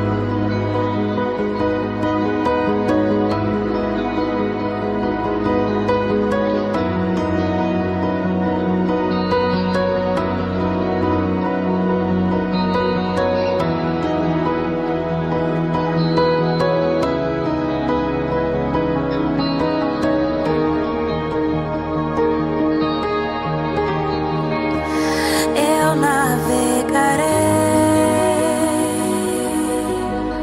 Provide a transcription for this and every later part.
Eu navegarei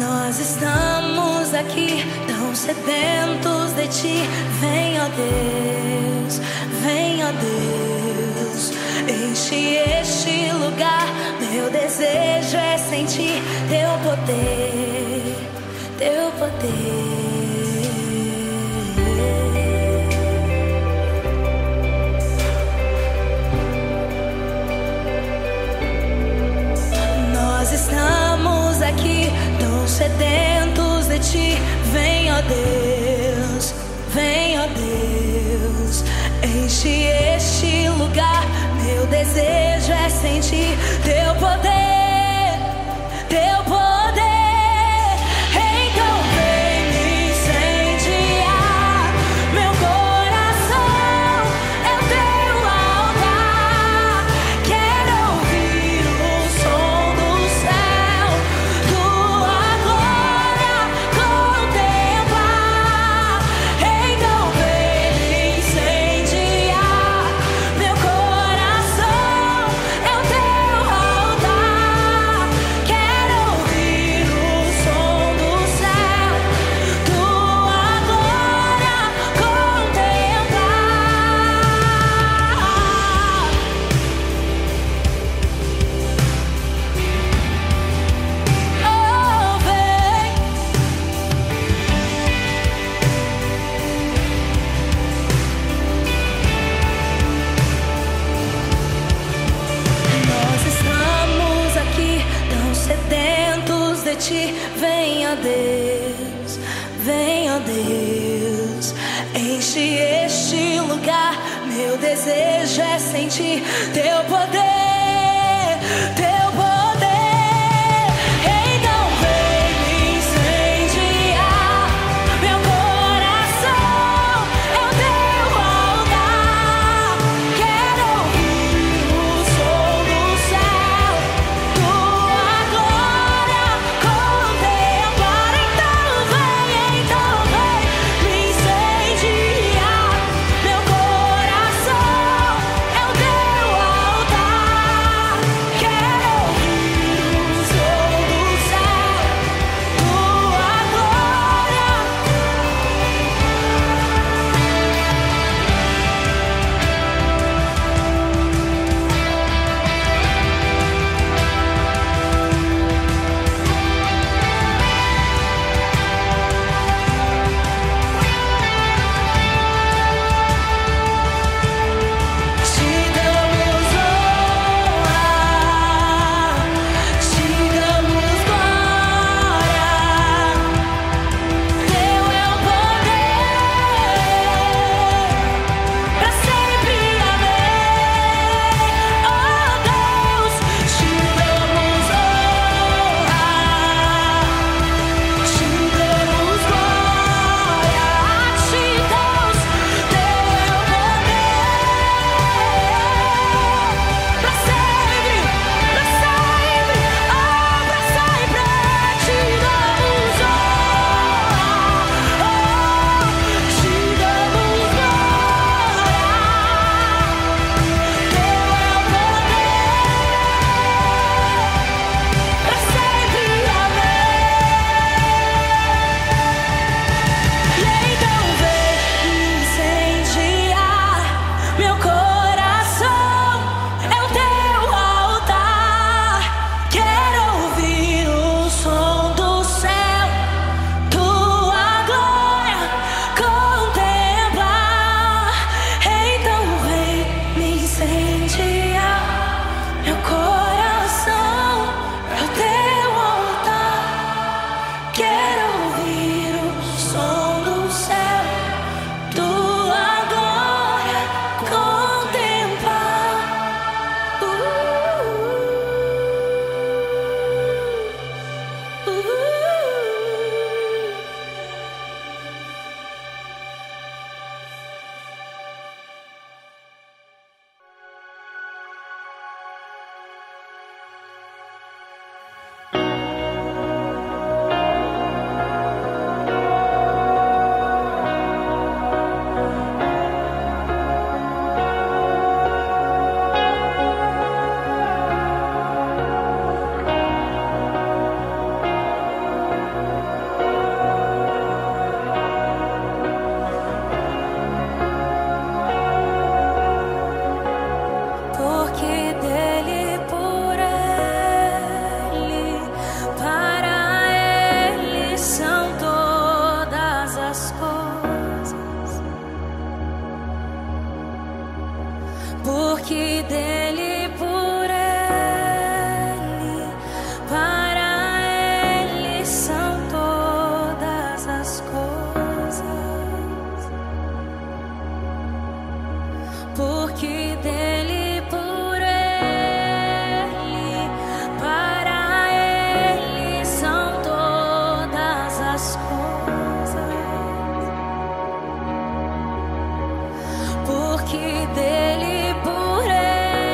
Nós estamos aqui tão sedentos de ti. Vem, ó Deus, vem, ó Deus, enche este lugar. Meu desejo é sentir teu poder, teu poder. Nós estamos aqui tão sedentos de ti. Vem, ó Deus, vem, ó Deus, enche este lugar. Meu desejo é sentir teu poder, teu poder. Então vem me incendiar. Meu coração é o teu altar. Quero ouvir o som do céu, tua glória contemplar. Então vem me incendiar. Meu coração é o teu altar. Quero ouvir o som do céu, tua glória contemplar. Oh, vem. Nós estamos aqui tão sedentos de ti. Vem, ó Deus, vem, ó Deus, enche este lugar. Meu desejo é sentir teu poder, teu poder. Então vem me incendiar. Meu coração é o teu altar. Quero ouvir o som do céu, tua glória contemplar. Então vem me incendiar. Meu coração é o teu altar. Quero ouvir porque dele, por ele, para ele são todas as coisas, porque dele, por ele, para ele são todas as coisas, porque dele, por ele,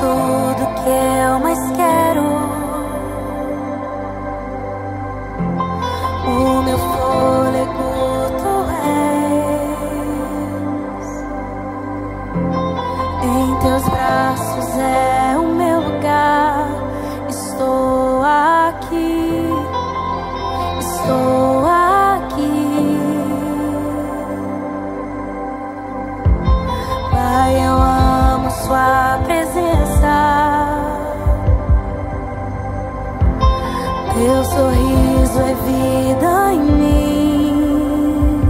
tudo que eu mais quero. O meu fôlego tu és. Em teus braços é o meu lugar. Estou aqui, estou aqui. Pai, eu amo sua presença. Teu sorriso é vida em mim.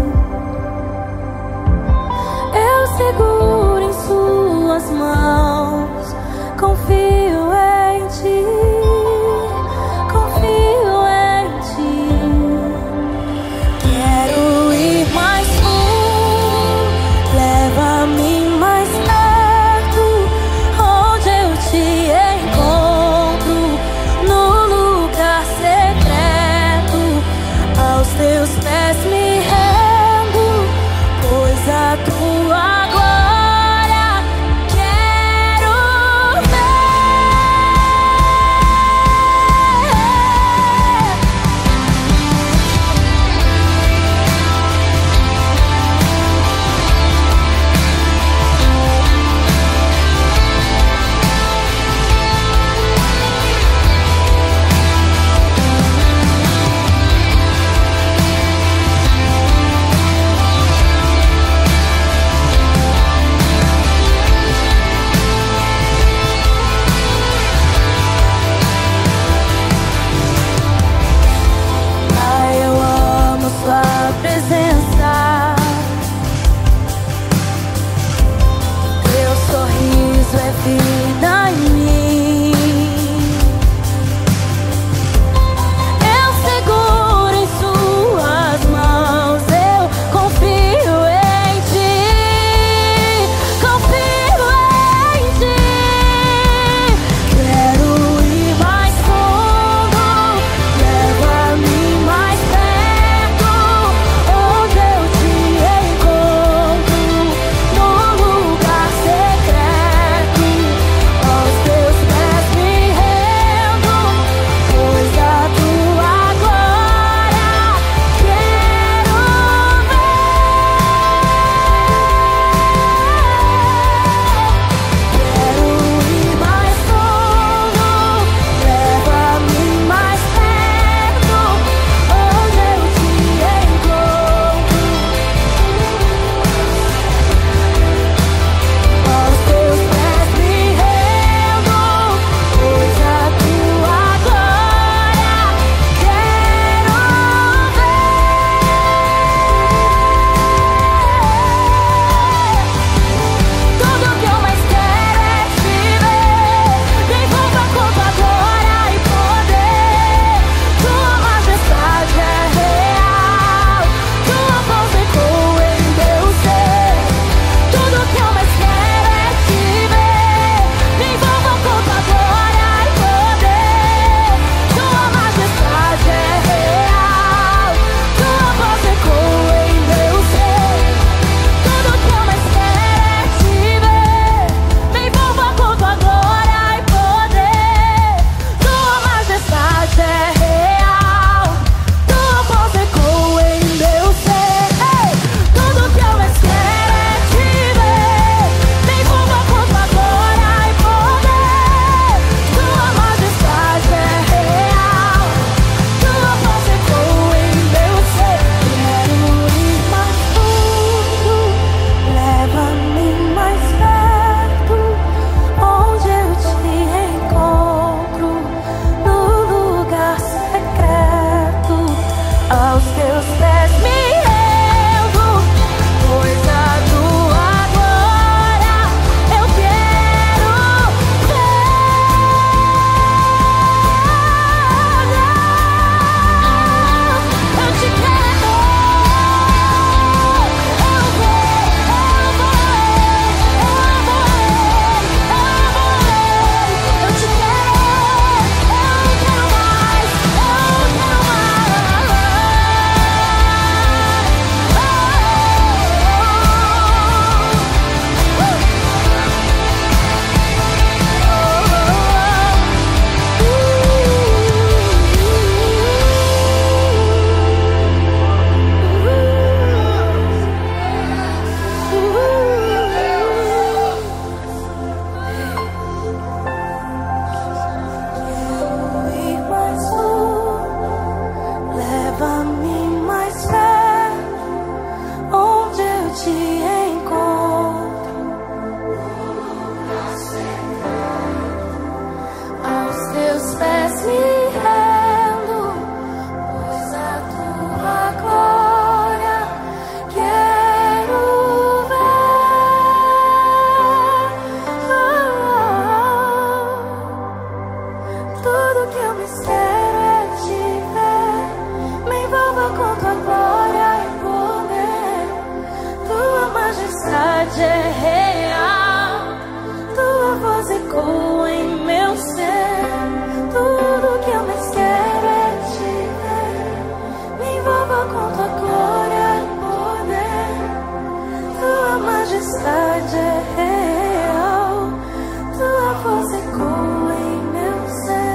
Eu seguro em suas mãos, confio em ti, confio em ti. Quero ir mais fundo, leva-me mais perto, onde eu te encontro, no lugar secreto. Aos teus pés me rendo, pois a tua glória quero vida em mim. Eu seguro em suas mãos, eu confio em ti, confio em ti. Quero ir mais fundo, leva-me mais perto, onde eu te encontro, no lugar secreto. majestade é real. Tua voz ecoa em meu ser. Tudo que eu mais quero é te ver. Me envolva com tua glória e poder. Tua majestade é real. Tua voz ecoa em meu ser.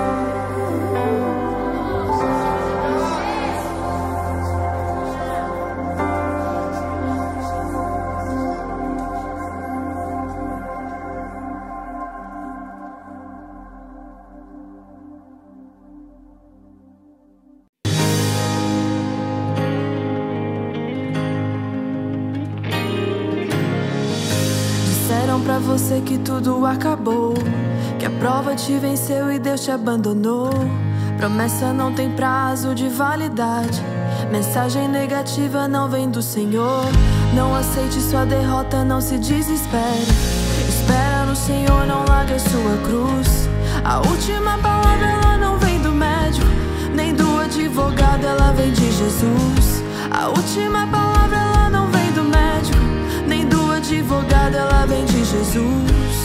Disseram pra você que tudo acabou, que a prova te venceu e Deus te abandonou. Promessa não tem prazo de validade. Mensagem negativa não vem do Senhor. Não aceite sua derrota, não se desespere. Espera no Senhor, não largue a sua cruz. A última palavra ela não vem do médico, nem do advogado, ela vem de Jesus. A última palavra ela não vem do médico, nem do advogado, ela vem de Jesus.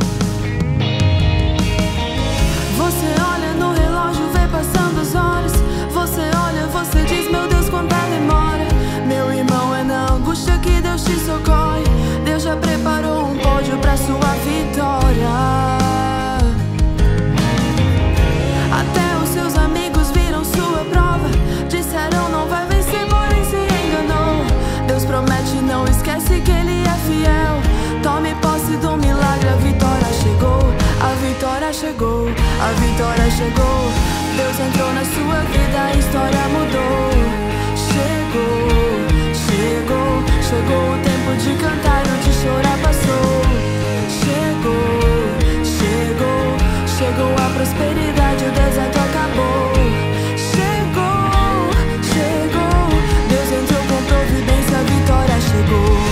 Você olha no relógio, vê passando as horas. Você olha, você diz, meu Deus, quanta demora. Meu irmão, é na angústia que Deus te socorre. Deus já preparou um pódio pra sua vitória. Até os seus amigos viram sua prova. Disseram não vai vencer, porém se enganou. Deus promete, não esquece que Ele é fiel. Tome posse do milagre, a vitória chegou. A vitória chegou, a vitória chegou. Deus entrou na sua vida, a história mudou. Chegou, chegou, chegou o tempo de cantar, o de chorar passou. Chegou, chegou, chegou a prosperidade, o deserto acabou. Chegou, chegou, Deus entrou com providência, a vitória chegou.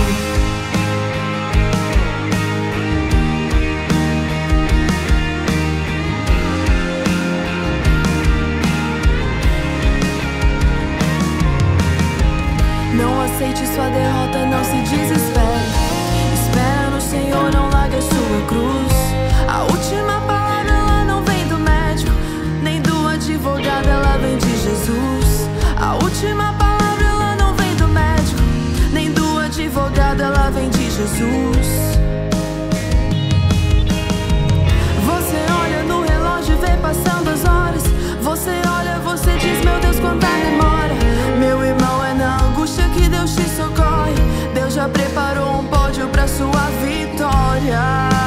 Não aceite sua derrota, não se desespere. Espera no Senhor, não largue a sua cruz. A última palavra ela não vem do médico, nem do advogado, ela vem de Jesus. A última palavra ela não vem do médico, nem do advogado, ela vem de Jesus. Você olha no relógio e vê passando as horas. Você olha, você diz, meu Deus, quanta demora. Meu irmão, é na angústia que Deus te socorre. Deus já preparou um pódio pra sua vitória.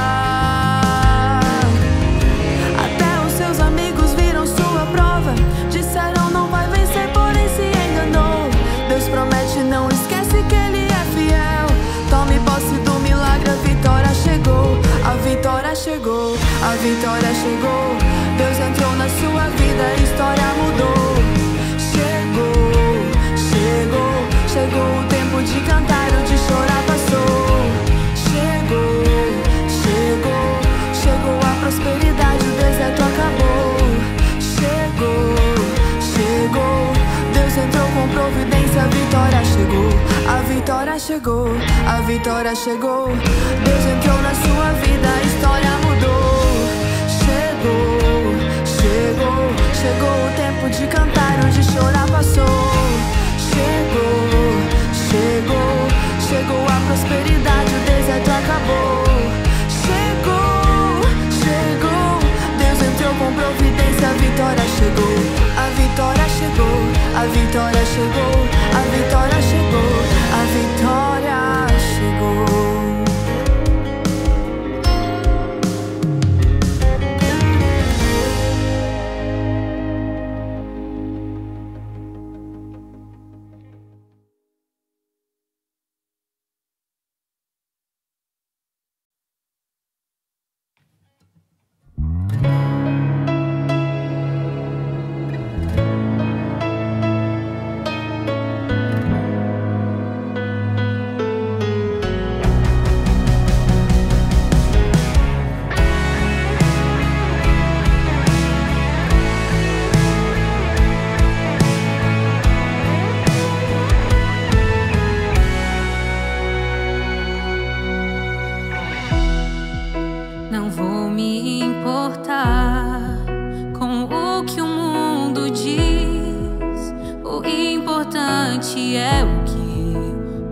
Até os seus amigos viram sua prova. Disseram não vai vencer, porém se enganou. Deus promete, não esquece que Ele é fiel. Tome posse do milagre, a vitória chegou. A vitória chegou, a vitória chegou. Deus entrou na sua vida, a história mudou. Chegou, chegou, chegou o tempo de cantar, o de chorar passou. Chegou, chegou, chegou a prosperidade, o deserto acabou. Chegou, chegou, Deus entrou com providência, a vitória chegou. A vitória chegou, a vitória chegou. Deus entrou na sua vida, a história mudou. Chegou, chegou, chegou o tempo de cantar, o de chorar passou. Chegou, chegou, chegou a prosperidade, o deserto acabou. Chegou, chegou, Deus entrou com providência, a vitória chegou. A vitória chegou, a vitória chegou, a vitória chegou, a vitória chegou.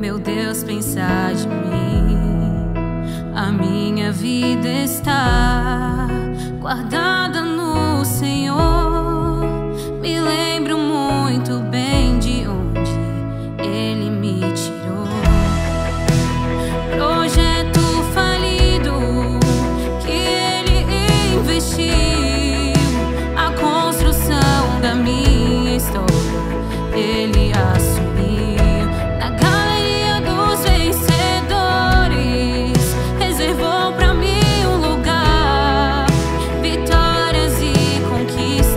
meu Deus, pensar de mim. A minha vida está guardada no Senhor. Me lembro muito bem de onde Ele me tirou. Projeto falido que Ele investiu, a construção da minha história Ele assumiu. Na galeria dos vencedores reservou pra mim um lugar. Vitórias e conquistas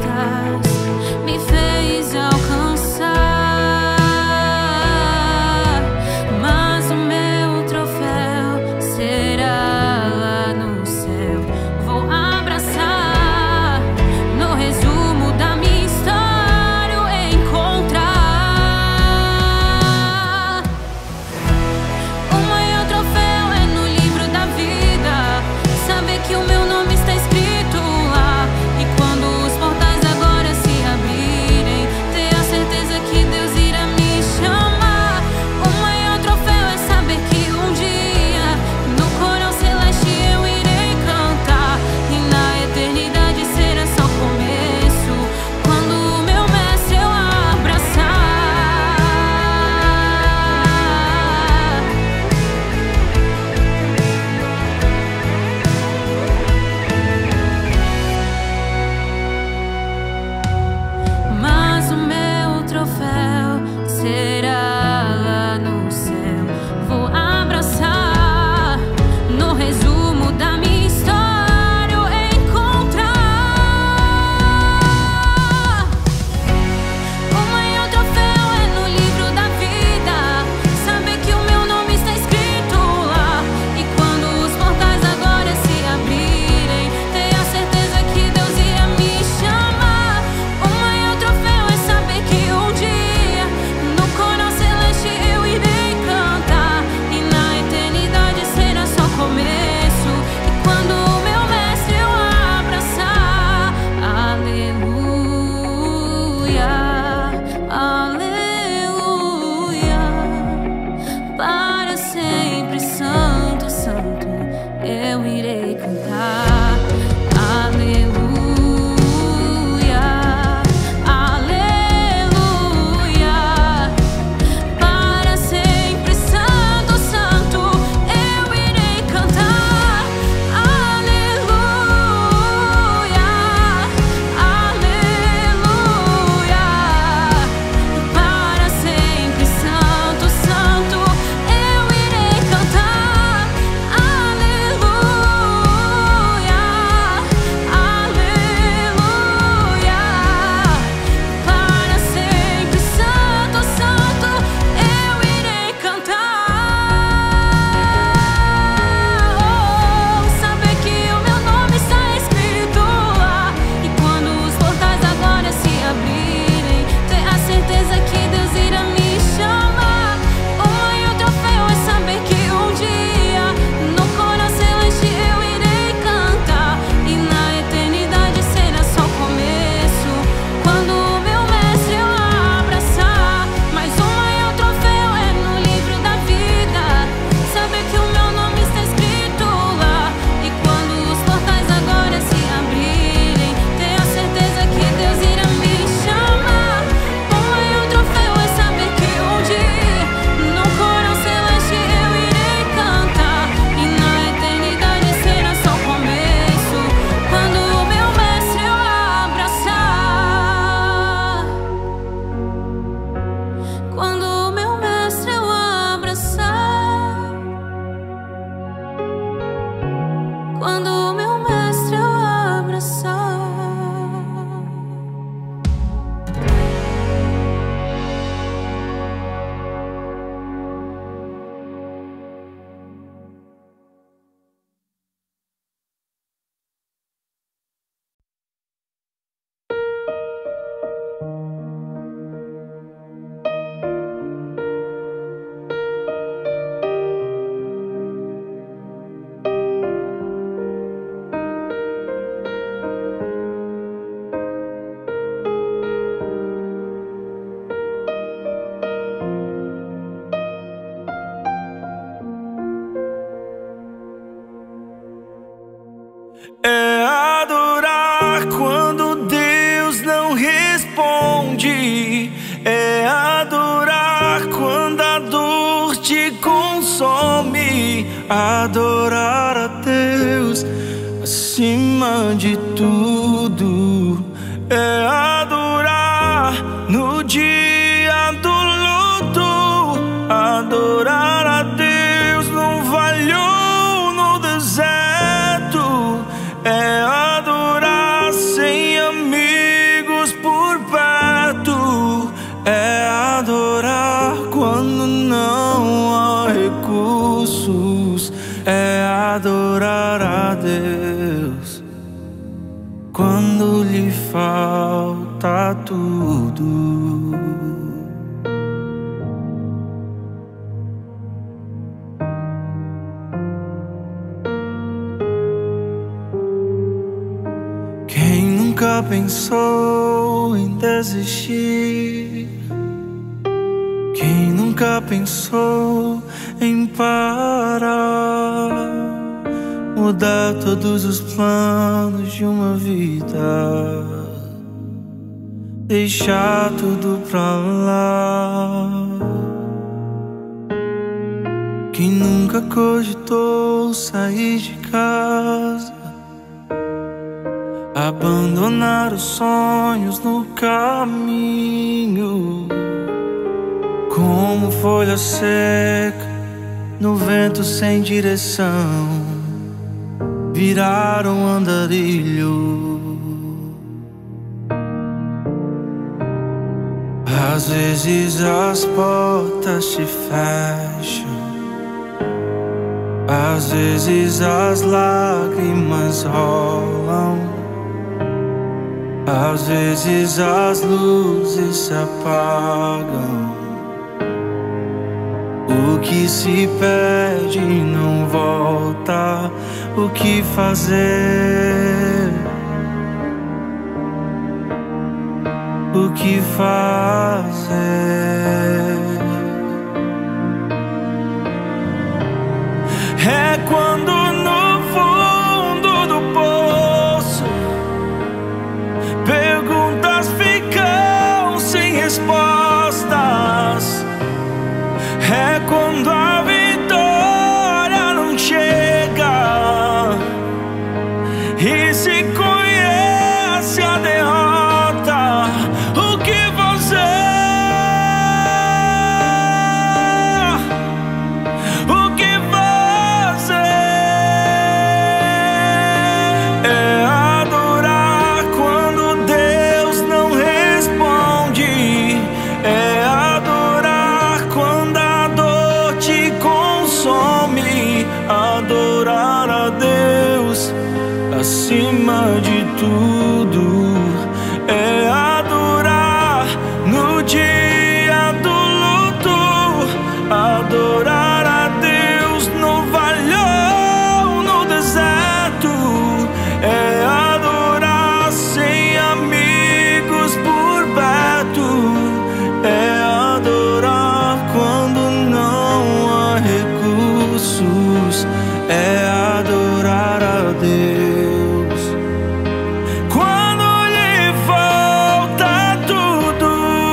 consome. Adorar a Deus acima de tudo é adorar no dia do luto, adorar a Deus no vale ou no deserto, é adorar sem amigos por perto, é adorar quando não há recursos, é adorar a Deus quando lhe falta tudo. Quem nunca pensou em desistir? Quem nunca pensou em parar? Mudar todos os planos de uma vida, deixar tudo pra lá. Quem nunca cogitou sair de casa, abandonar os sonhos no caminho, como folha seca no vento sem direção, virar um andarilho. Às vezes as portas se fecham, às vezes as lágrimas rolam, às vezes as luzes se apagam. O que se perde não volta, o que fazer? O que fazer? É quando no fundo do poço perguntas ficam sem respostas. É quando a vitória não chega e se conhece a derrota. O que fazer? O que fazer? É adorar quando Deus não responde, é adorar quando a dor te consome, adorar a Deus acima de tudo, é adorar no dia do luto, adorar a Deus no vale ou no deserto, é adorar sem amigos por perto, é adorar quando não há recursos, é adorar a Deus quando lhe falta tudo.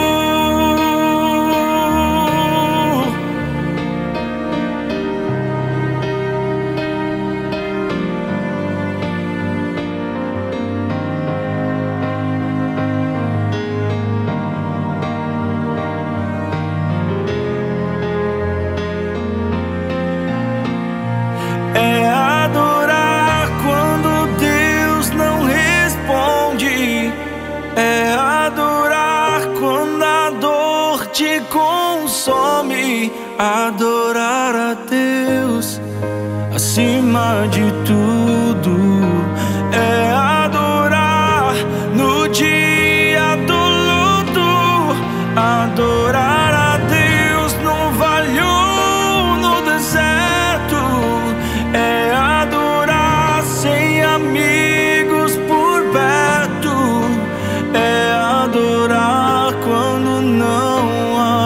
É adorar quando Deus não responde, é adorar quando a dor te consome, adorar a Deus acima de tudo, é adorar no dia do luto, adorar a Deus no vale ou no deserto, é adorar sem amigos por perto, é adorar quando não há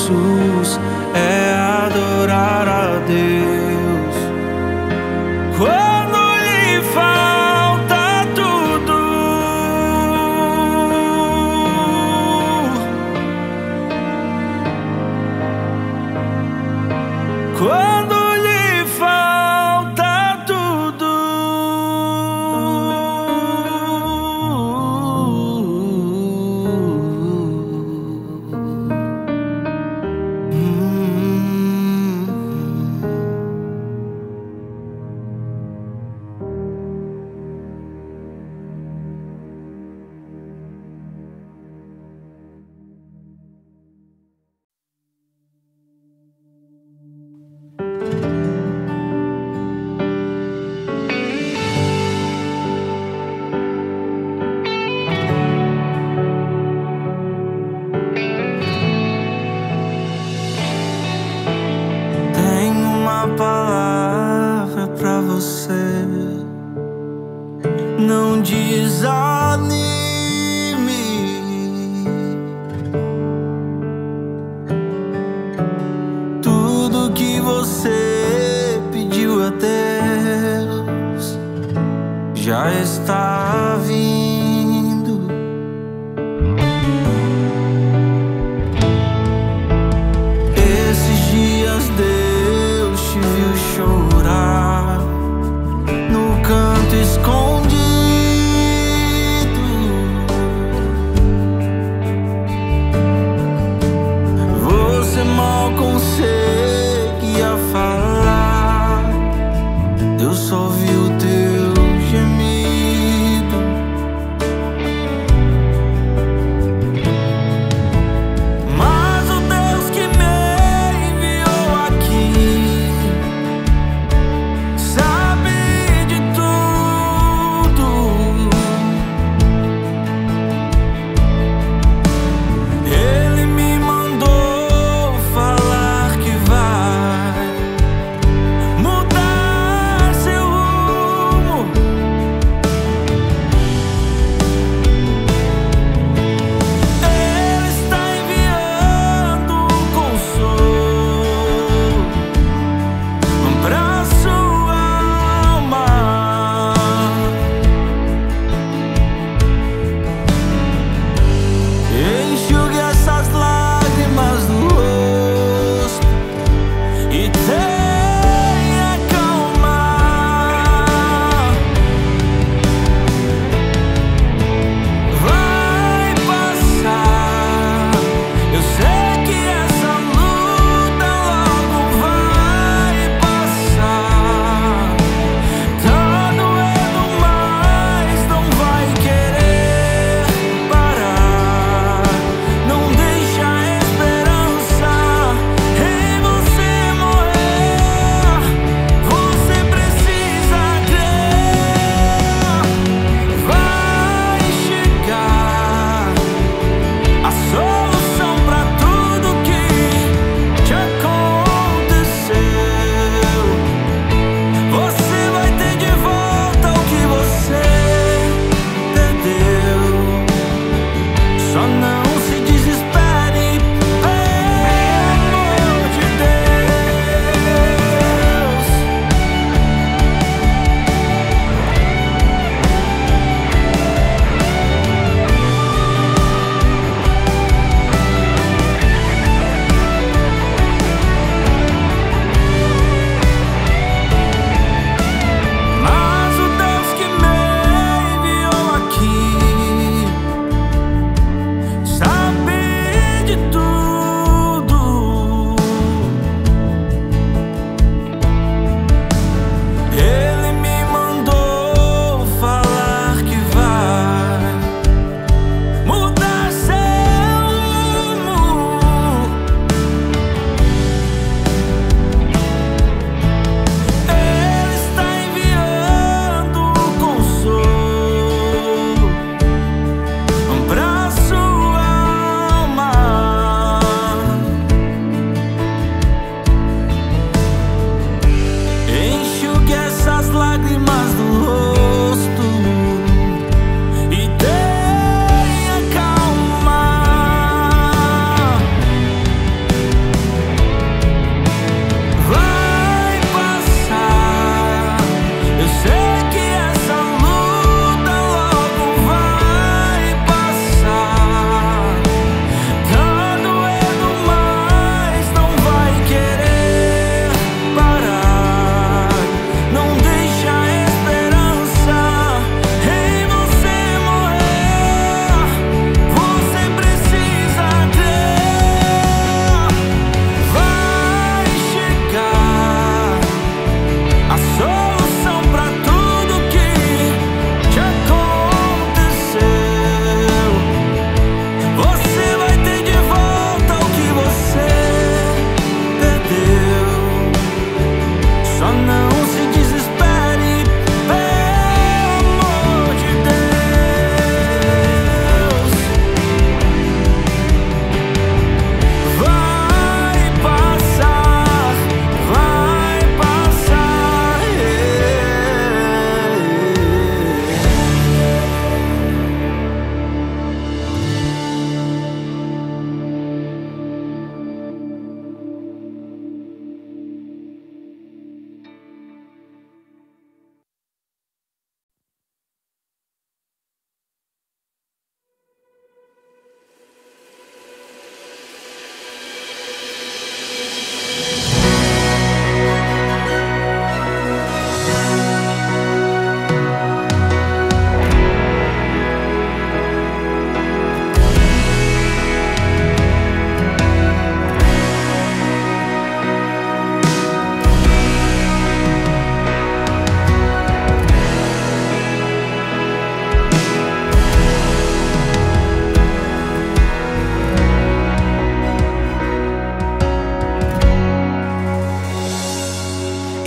recursos, é adorar a Deus. quando lhe falta tudo. Palavra pra você, não desanime. Tudo que você pediu a Deus já está vindo. Esses dias Deus te viu chorar no canto escondido. Você mal conseguia falar, Deus só viu teu gemido.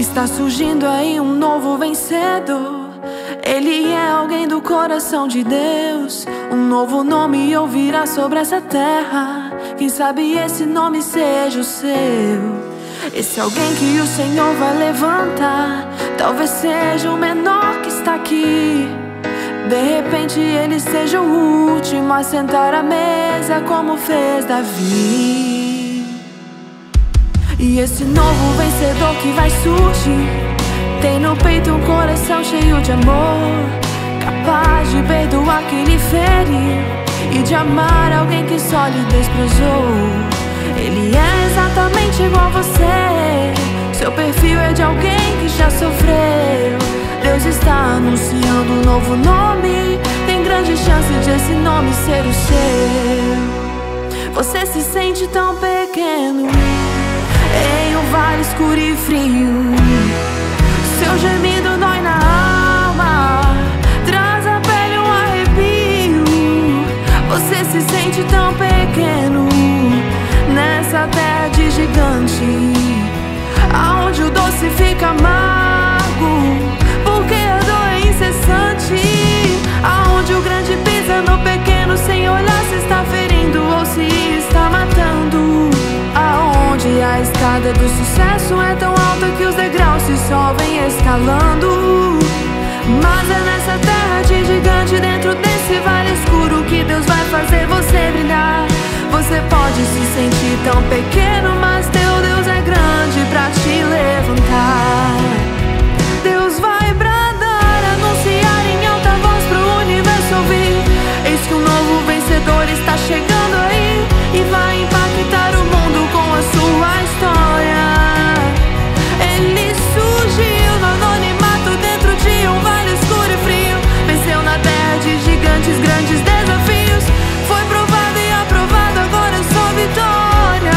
Está surgindo aí um novo vencedor. Ele é alguém do coração de Deus. Um novo nome ouvirá sobre essa terra. Quem sabe esse nome seja o seu. Esse alguém que o Senhor vai levantar. Talvez seja o menor que está aqui. De repente ele seja o último a sentar à mesa, como fez Davi. E esse novo vencedor que vai surgir tem no peito um coração cheio de amor, capaz de perdoar quem lhe feriu e de amar alguém que só lhe desprezou. Ele é exatamente igual a você. Seu perfil é de alguém que já sofreu. Deus está anunciando um novo nome. Tem grande chance de esse nome ser o seu. Você se sente tão pequeno em um vale escuro e frio. Seu gemido dói na alma, traz à pele um arrepio. Você se sente tão pequeno nessa terra de gigante, aonde o doce fica amargo, porque a dor é incessante. Aonde o grande pisa no pequeno sem olhar se está ferindo ou se está matando. Aonde a escada do sucesso é tão alta que os degraus se sobem escalando. Mas é nessa terra de gigante, dentro desse vale escuro, que Deus vai fazer você brilhar. Você pode se sentir tão pequeno, mas teu Deus é grande pra te levantar. Deus vai bradar, anunciar em alta voz pro universo ouvir. Eis que um novo vencedor está chegando aí e vai impactar o mundo com a sua história. Ele surgiu no anonimato dentro de um vale escuro e frio. Venceu na terra de gigantes, grandes desafios. Foi provado e aprovado, agora é só vitória.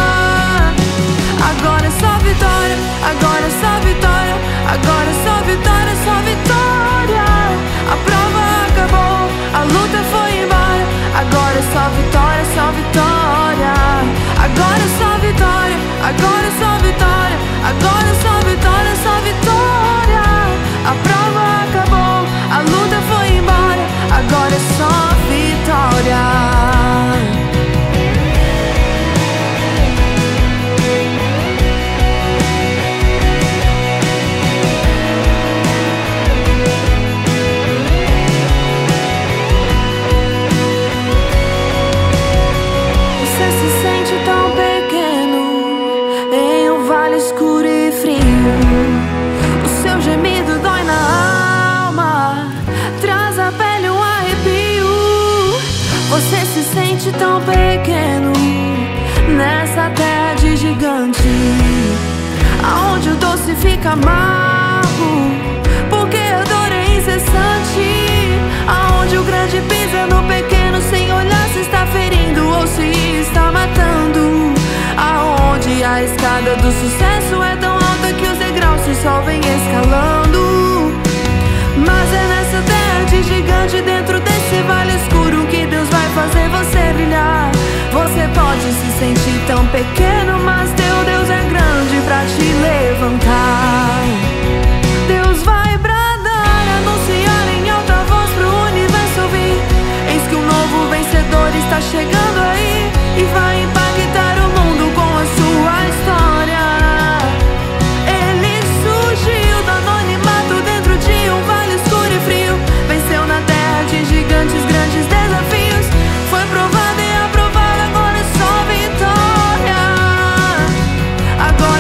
Agora é só vitória, agora é só vitória. Agora é só vitória, só vitória. A prova acabou, a luta foi embora. Agora é só vitória, só vitória. Agora é só vitória, agora é só vitória. Agora é só vitória, só vitória. A prova acabou, a luta foi embora. Agora é só vitória. Você se sente tão pequeno nessa terra de gigante, aonde o doce fica amargo, porque a dor é incessante. Aonde o grande pisa no pequeno sem olhar se está ferindo ou se está matando. Aonde a escada do sucesso é tão alta que os degraus se sobem escalando. Mas é nessa terra de gigante, dentro desse vale escuro, que Deus vai fazer você brilhar. Você pode se sentir tão pequeno, mas teu Deus é grande pra te levantar. Deus vai bradar, anunciar em alta voz pro universo ouvir. Eis que um novo vencedor está chegando aí e vai impactar o mundo com a sua história. Ele surgiu do anonimato dentro de um vale escuro e frio. Venceu na terra de gigantes, grandes desafios. Foi provado e aprovado, agora é só vitória. Agora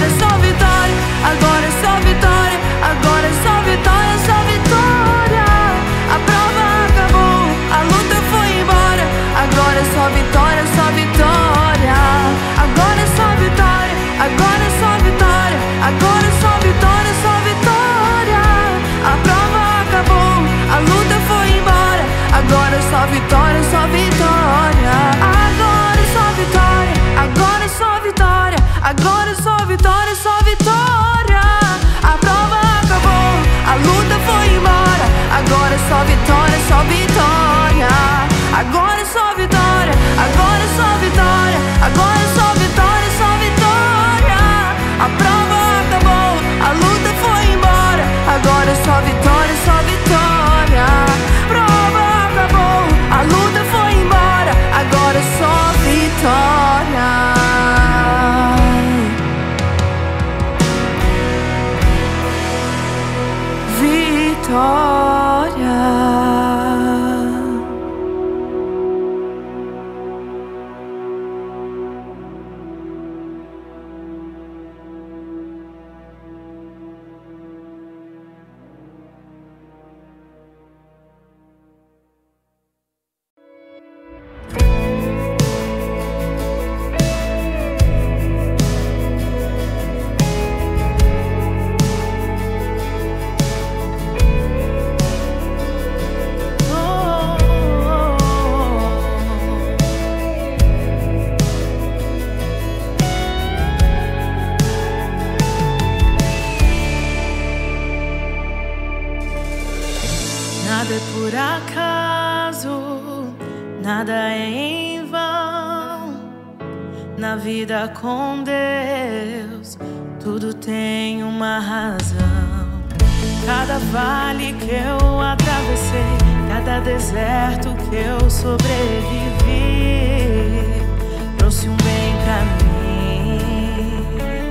Nada é por acaso, nada é em vão. Na vida com Deus, tudo tem uma razão. Cada vale que eu atravessei, cada deserto que eu sobrevivi, trouxe um bem pra mim.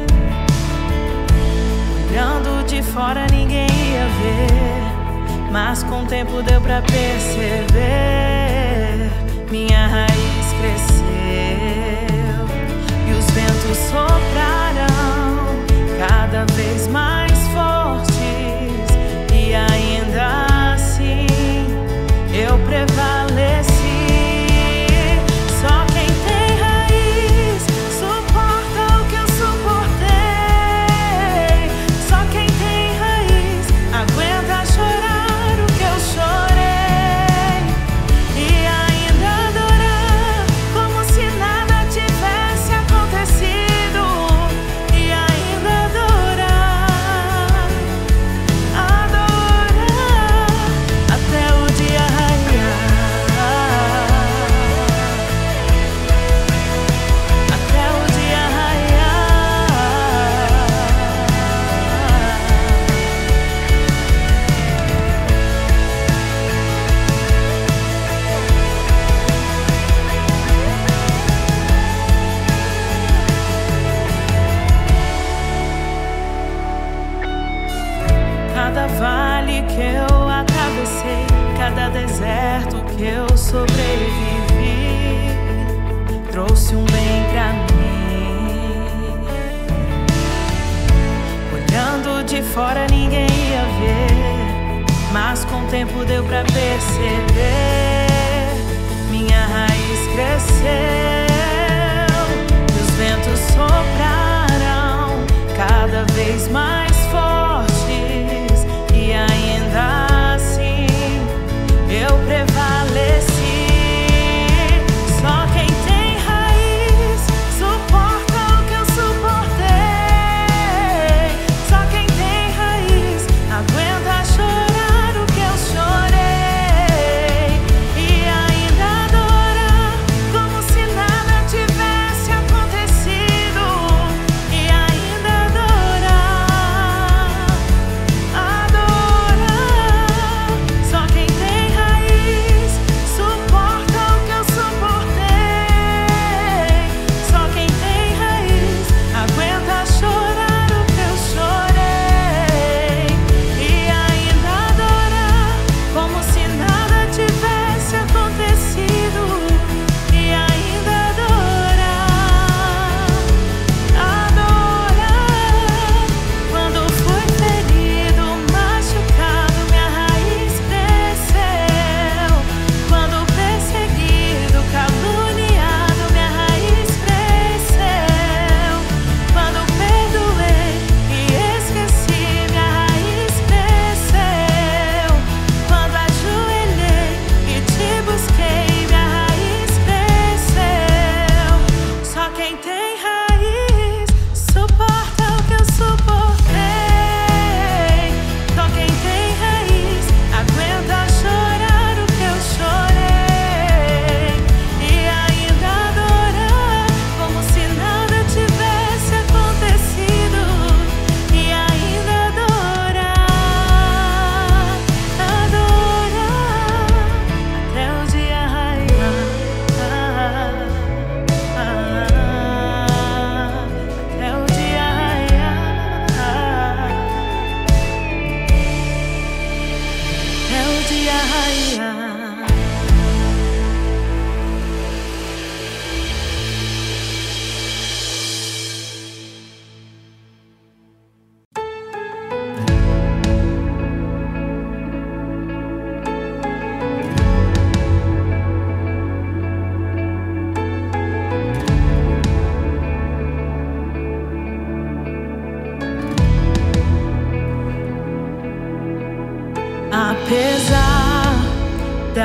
Olhando de fora ninguém ia ver, mas com o tempo deu pra perceber. Minha raiz cresceu e os ventos sopraram cada vez mais fortes, e ainda assim eu prevaleci. Só quem tem raiz suporta o que eu suportei. Só quem tem raiz aguenta chorar deserto que eu sobrevivi, trouxe um bem pra mim. Olhando de fora ninguém ia ver, mas com o tempo deu pra perceber. Minha raiz cresceu e os ventos sopraram cada vez mais fortes, e ainda eu prevaleci. Só quem tem raiz suporta o que eu suportei. Só quem tem raiz aguenta chorar o que eu chorei, e ainda adorar como se nada tivesse acontecido, e ainda adorar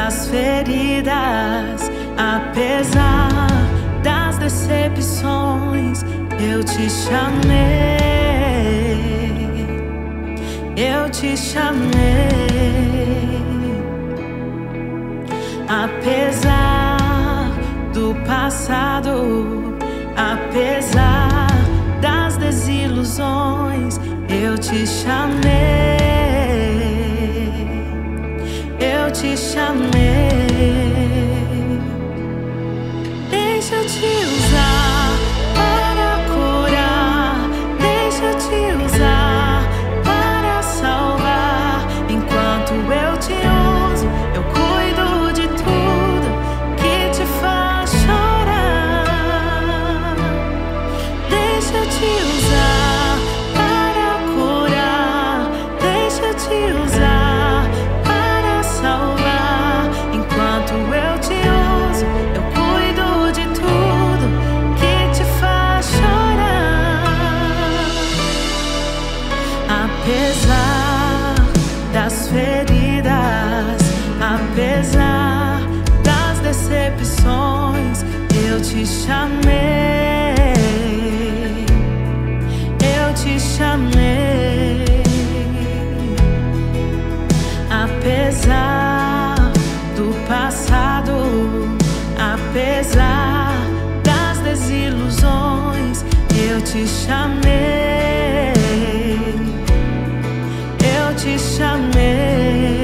das feridas, apesar das decepções, eu te chamei, eu te chamei. Apesar do passado, apesar das desilusões, eu te chamei, eu te chamei. Deixa eu te usar para curar, deixa eu te usar para salvar. Enquanto eu te uso, eu cuido de tudo que te faz chorar. Deixa eu te usar para curar, deixa eu te usar para salvar. Enquanto eu te uso, eu cuido de tudo que te faz chorar. Apesar das feridas, apesar das decepções, eu te chamei, eu te chamei. Apesar do passado, apesar das desilusões, eu te chamei, eu te chamei.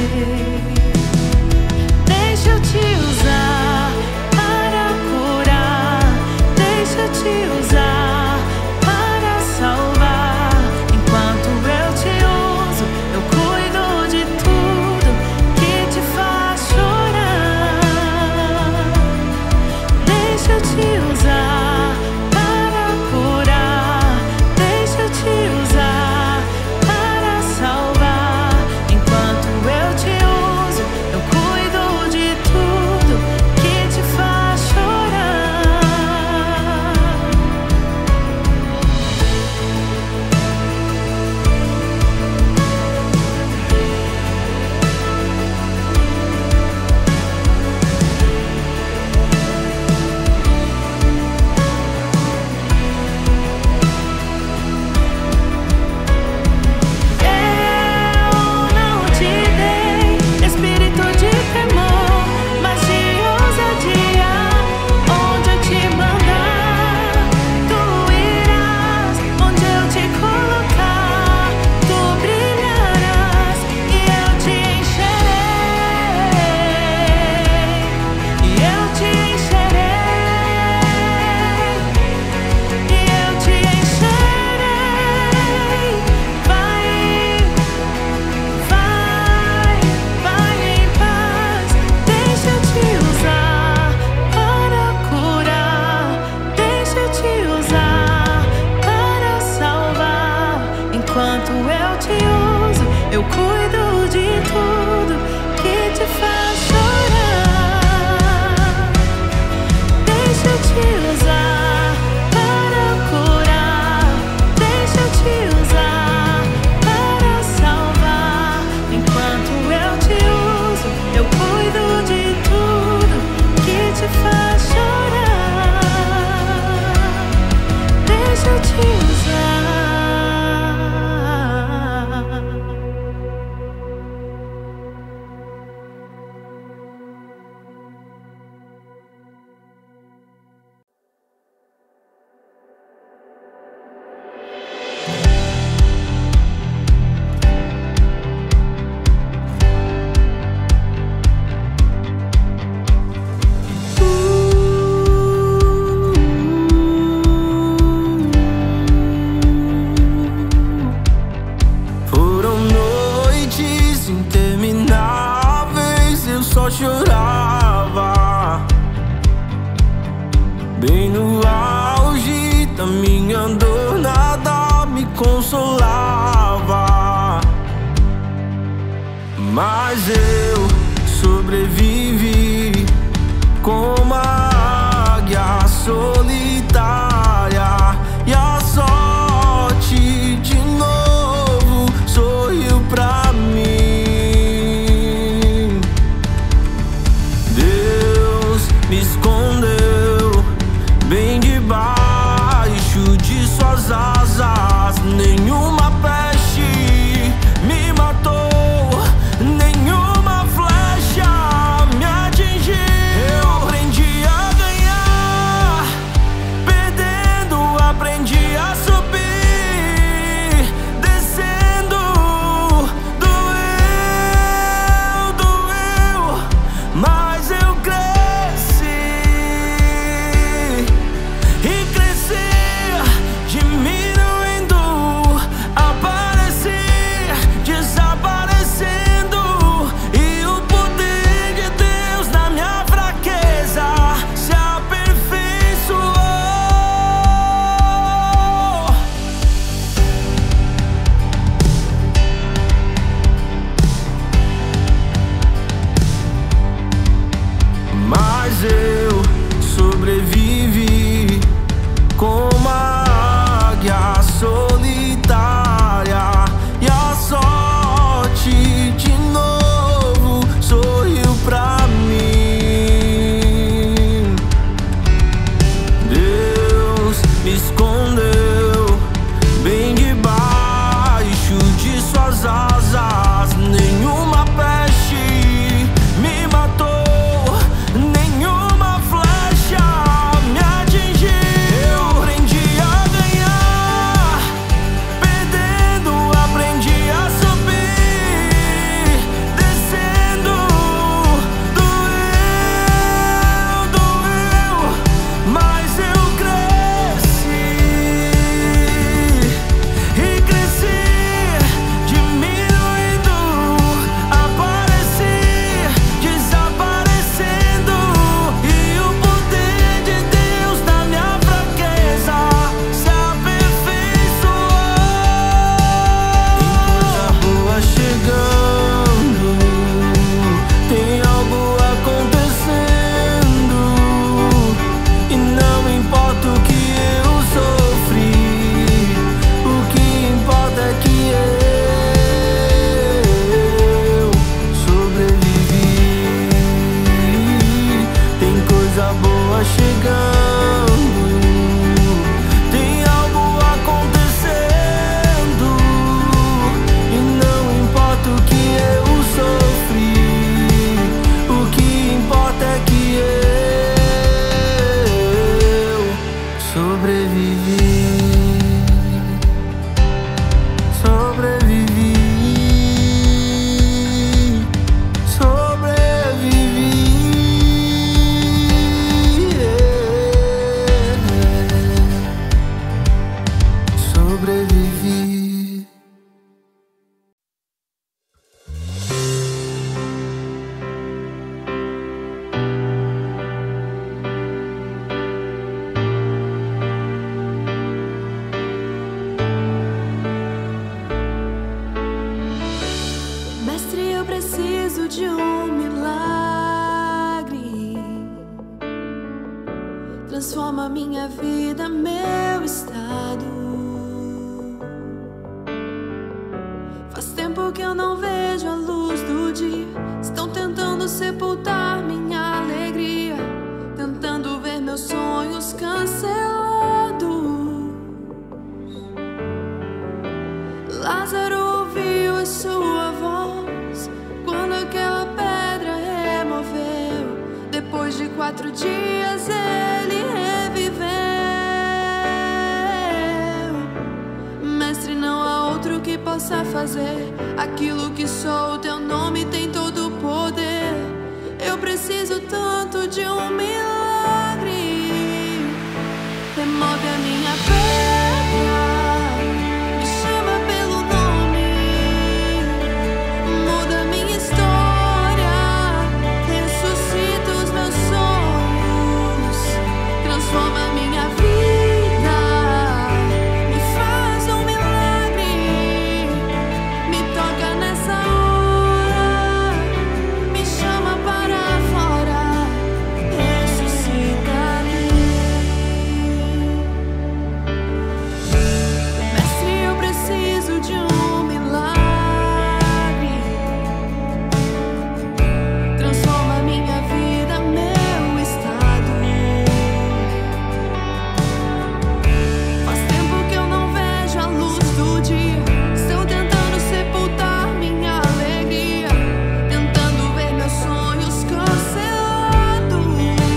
Deixa eu te usar para curar, deixa eu te usar para salvar. Enquanto eu te uso, eu cuido de tudo que te faz chorar. Deixa eu te usar para curar, deixa eu te usar para salvar. Enquanto eu te uso, eu cuido de tudo que te faz chorar. Eu não te dei espírito de temor, mas de ousadia. Onde eu te mandar, tu irás. Onde eu te colocar, tu brilharás. E eu te encherei, e eu te encherei, e eu te encherei. Vai, vai em paz. Deixa eu te usar para curar, deixa eu te usar para salvar. Enquanto eu te uso, eu cuido de tudo que te faz chorar. Deixa eu te usar para curar, deixa eu te usar para salvar. Enquanto eu te uso, eu cuido de tudo que te faz chorar. Deixa eu te usar. Foram noites intermináveis, eu só chorava. Bem no auge da minha dor, nada me consolava. Mas eu sobrevivi como a águia solitária, e a sorte de novo sorriu pra mim. minha vida, meu estado. Faz tempo que eu não vejo a luz do dia. Estão tentando sepultar minha alegria, tentando ver meus sonhos cancelados. Lázaro ouviu a sua voz quando aquela pedra removeu. Depois de 4 dias ele reviveu. Mestre, não há outro que possa fazer aquilo que só o teu nome tem todo o poder. Eu preciso tanto de um milagre. Remove a minha pedra, me chama pelo nome, muda minha história, ressuscita os meus sonhos, transforma minha vida, me faz um milagre, me toca nessa hora, me chama para fora, ressuscita-me. Mestre, eu preciso de um milagre, transforma minha vida, meu estado. Faz tempo que eu não vejo a luz do dia. Estão tentando sepultar minha alegria, tentando ver meus sonhos cancelados.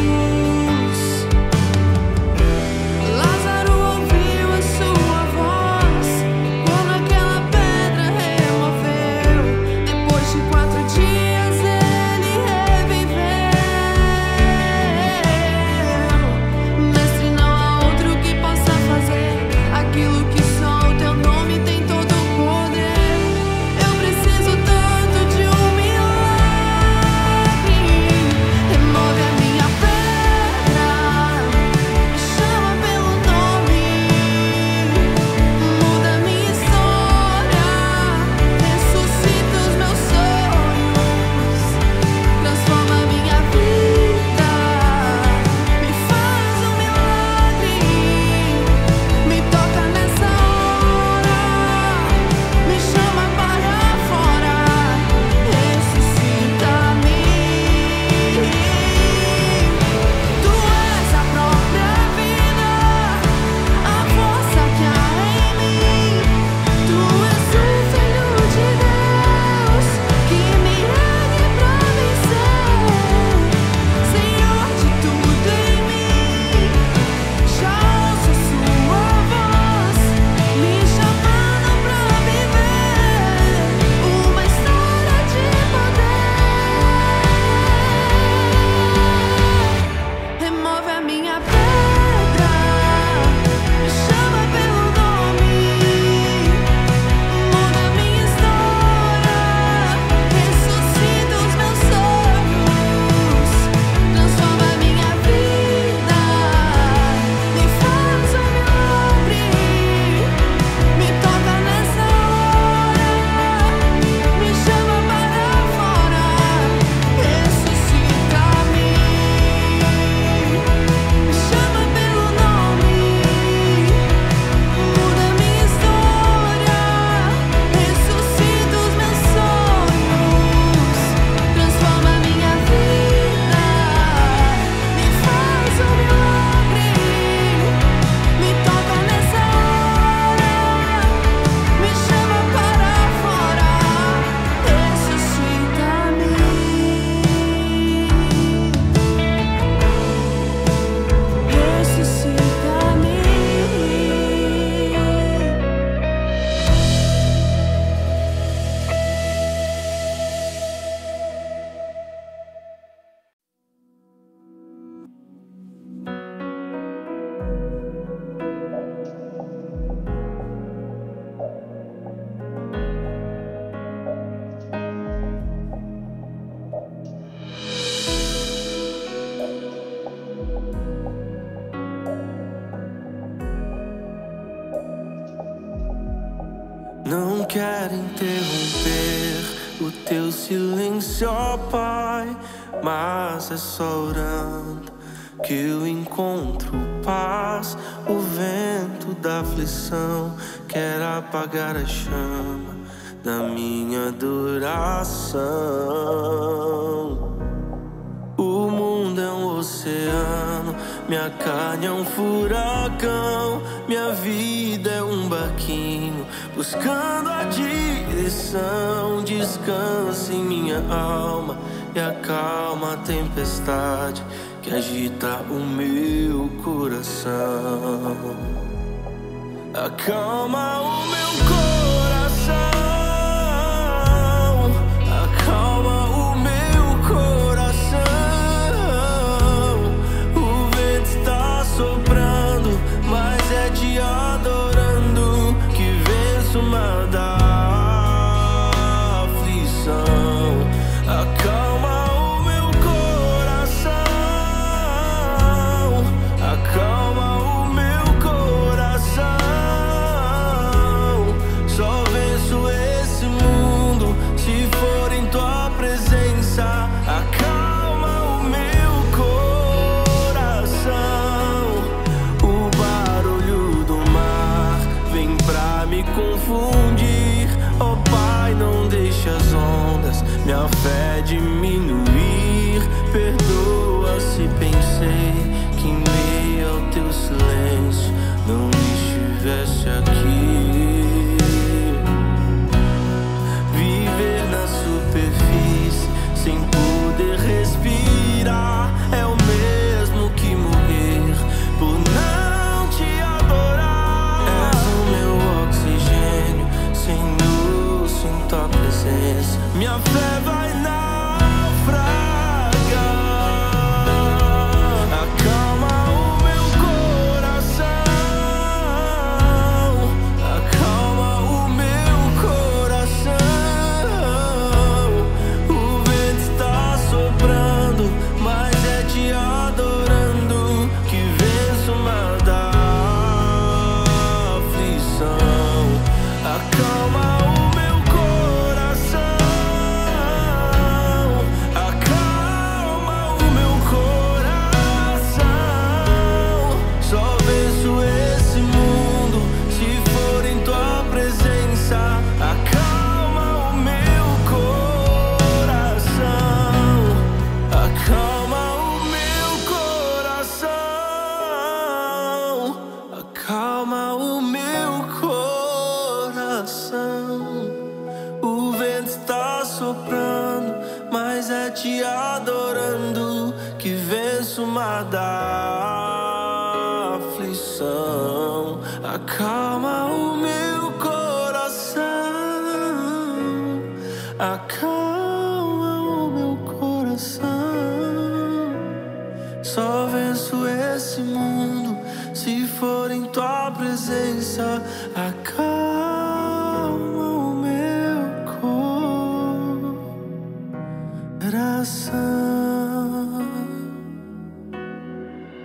Lázaro ouviu a sua voz quando aquela pedra removeu. Depois de 4 dias ele reviveu. Mestre, não há outro que possa fazer aquilo que só o teu nome tem todo o poder. Eu preciso tanto de um milagre. Remove a minha pedra, me chama pelo nome, muda minha história, ressuscita os meus sonhos, transforma minha vida, me faz um milagre, me toca nessa hora, me chama para fora, ressuscita-me. Tu és a própria vida, a força que há em mim. Tu és o Filho de Deus que me ergue pra vencer, Senhor de tudo em mim. Já ouço sua voz me chamando pra viver uma história de poder. Remove a minha pedra, me chama pelo nome, muda minha história, ressuscita os meus sonhos, transforma minha vida, me faz um milagre, me toca nessa hora, me chama para fora, ressuscita-me. Me chama pelo nome, muda minha história, ressuscita os meus sonhos, transforma minha vida, me faz um milagre, me toca nessa hora, me chama para fora, ressuscita-me. Ressuscita-me. Não quero interromper o teu silêncio, ó Pai, mas é só orando que eu encontro paz. O vento da aflição quer apagar a chama da minha adoração. O mundo é um oceano, minha carne é um furacão, minha vida é um barquinho buscando a direção. Descansa em minha alma e acalma a tempestade que agita o meu coração. Acalma o meu coração, acalma o meu coração. O vento está soprando, mas é te adorando que venço o mar da aflição. Acalma o meu coração, acalma o meu coração. Só venço esse mundo se for em tua presença. Acalma o meu coração. O barulho do mar vem pra me confundir. Oh Pai, não deixe as ondas minha fé diminuir. Perdoa se pensei que em meio ao teu silêncio não estivesse aqui. Viver na superfície sem poder respirar é o mesmo que morrer por não te adorar. És o meu oxigênio, Senhor, sem tua presença minha fé vai naufragar. Acalma o meu coração, acalma o meu coração. O vento está soprando, mas é te adorando que venço o mar da aflição. Acalma o meu coração, acalma o meu coração. Só venço esse mundo se for em tua presença. Acalma o meu coração, acalma o meu coração, acalma o meu coração. O vento está soprando, mas é te adorando que venço o mar da aflição. Acalma o meu coração, acalma o meu coração. Só venço esse mundo se for em tua presença. Acalma o meu coração.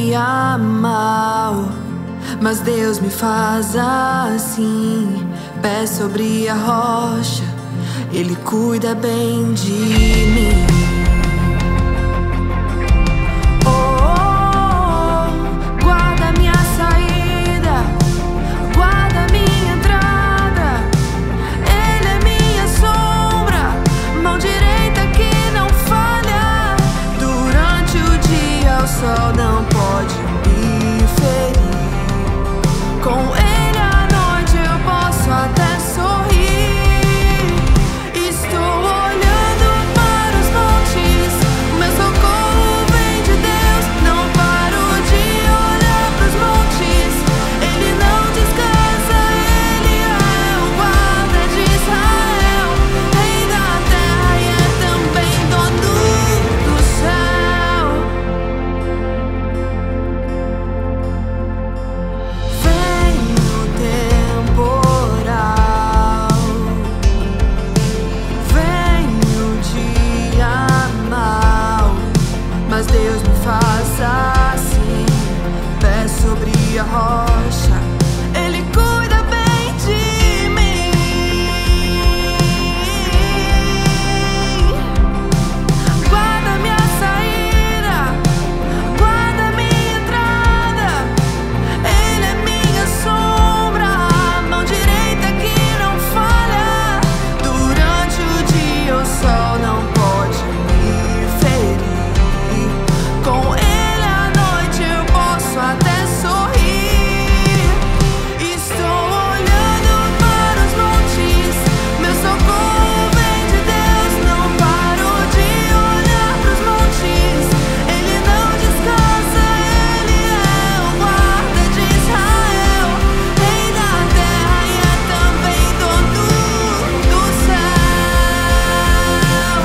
dia mal, mas Deus me faz assim. Pé sobre a rocha, Ele cuida bem de mim. Guarda minha saída, guarda minha entrada. Ele é minha sombra, mão direita que não falha. Durante o dia o sol não pode me ferir. Com Ele à noite eu posso até sorrir. Estou olhando para os montes, meu socorro vem de Deus. Não paro de olhar para os montes, Ele não descansa. Ele é o guarda de Israel, Rei da terra e é também dono do céu. Vem o temporal, vem o dia mal, mas Deus me faz assim. Pé sobre a rocha, Ele cuida bem de mim. Guarda minha saída, guarda minha entrada. Ele é minha sombra, mão direita que não falha. Durante o dia o sol não pode me ferir. Com Ele à noite eu posso até sorrir. Estou olhando para os montes, meu socorro vem de Deus. Não paro de olhar para os montes, Ele não descansa. Ele é o guarda de Israel, Rei da terra e é também dono do céu.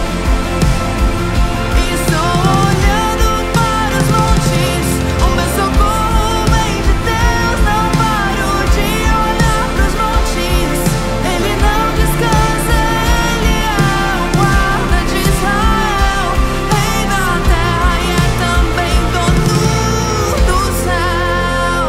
Estou olhando para os montes, o meu socorro vem de Deus. Não paro de olhar para os montes, Ele não descansa. Ele é o guarda de Israel, Rei da terra e é também dono do céu.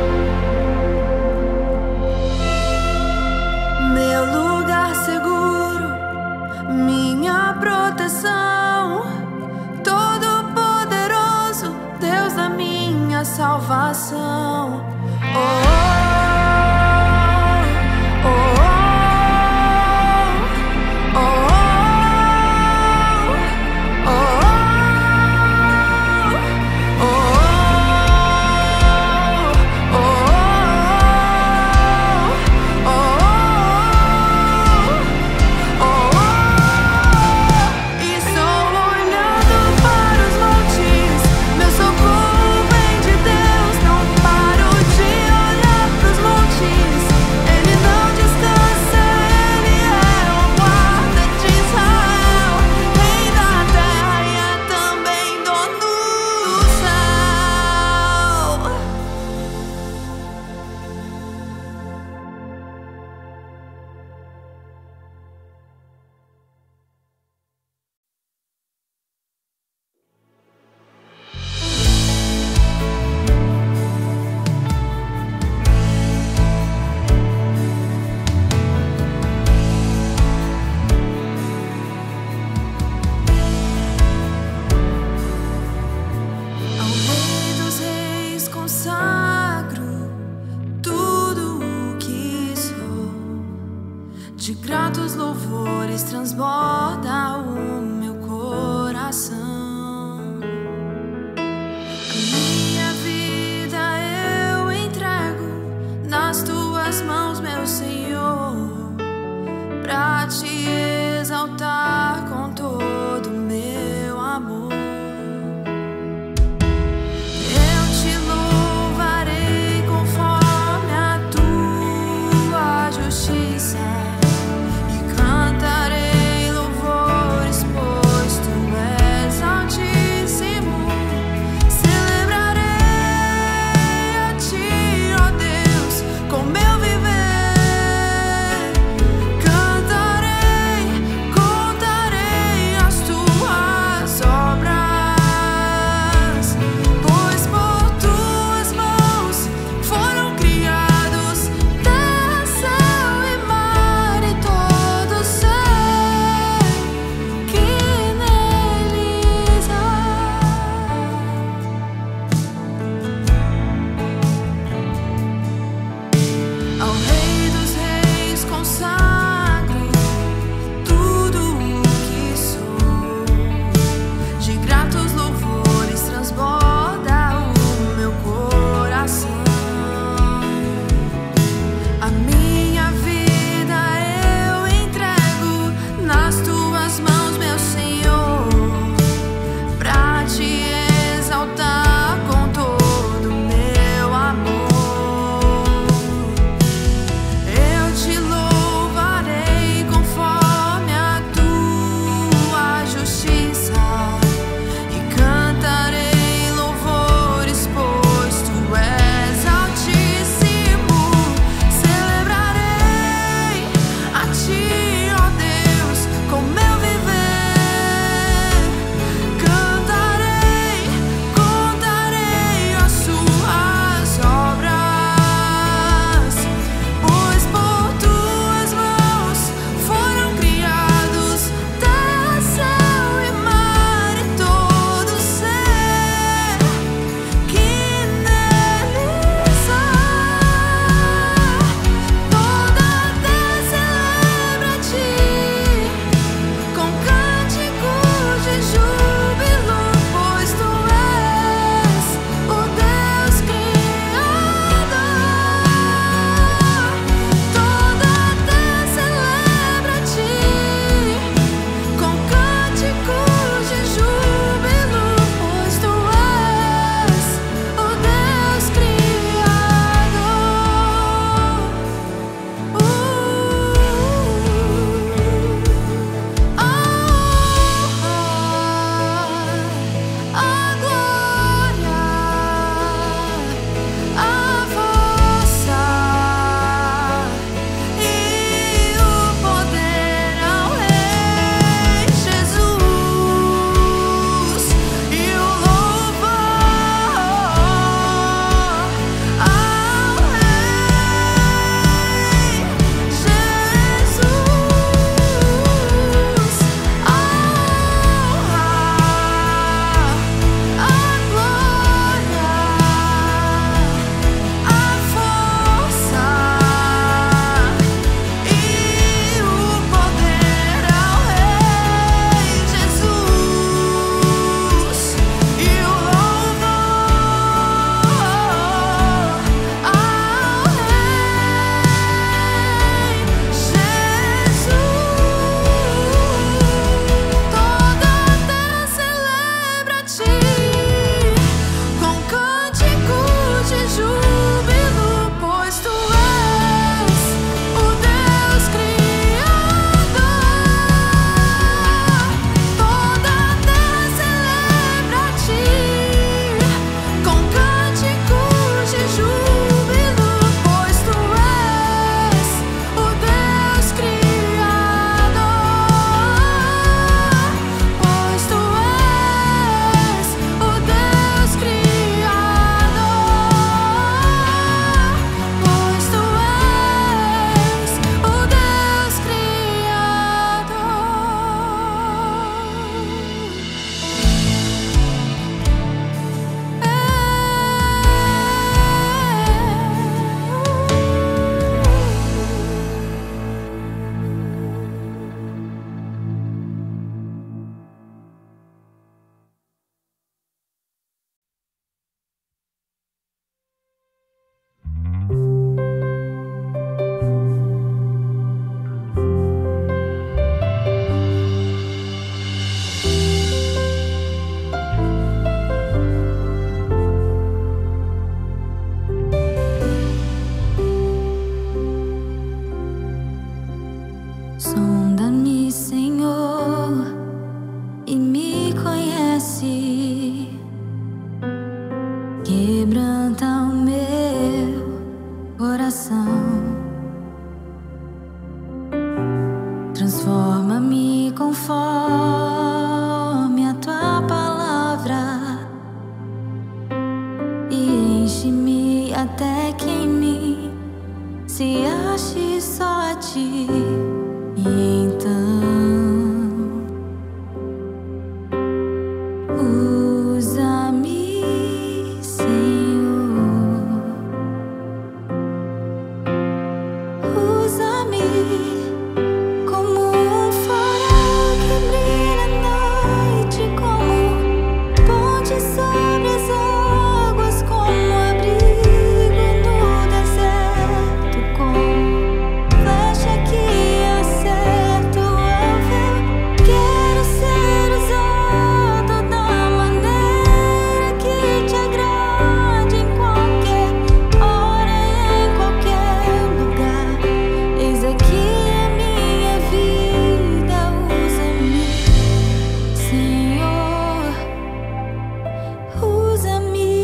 Meu lugar seguro, minha proteção, Todo-Poderoso, Deus da minha salvação. Oh, oh, oh, oh, oh, oh, Estou olhando para os montes, meu socorro vem de Deus. Não paro de olhar Sonda-me, Senhor, e me conhece. Quebranta o meu coração. Transforma-me conforme a tua palavra e enche-me até que em mim se ache só a ti. E então usa-me, Senhor, usa-me como um farol que brilha à noite, como ponte sobre as águas, como abrigo no deserto, como flecha que acerta o alvo. Quero ser usado da maneira que te agrade, em qualquer hora e em qualquer lugar. Eis aqui a minha vida, usa-me, Senhor, usa-me.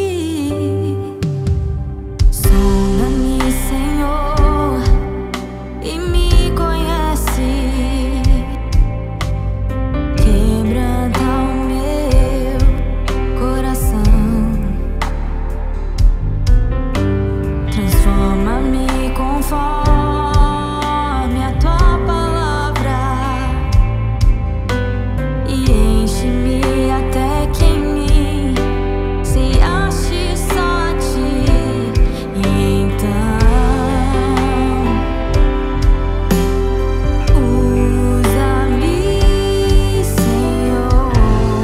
Sonda-me, Senhor, e me conhece. Quebranta o meu coração. Transforma-me conforme a tua palavra e enche-me até que em mim se ache só a ti. E então usa-me, Senhor,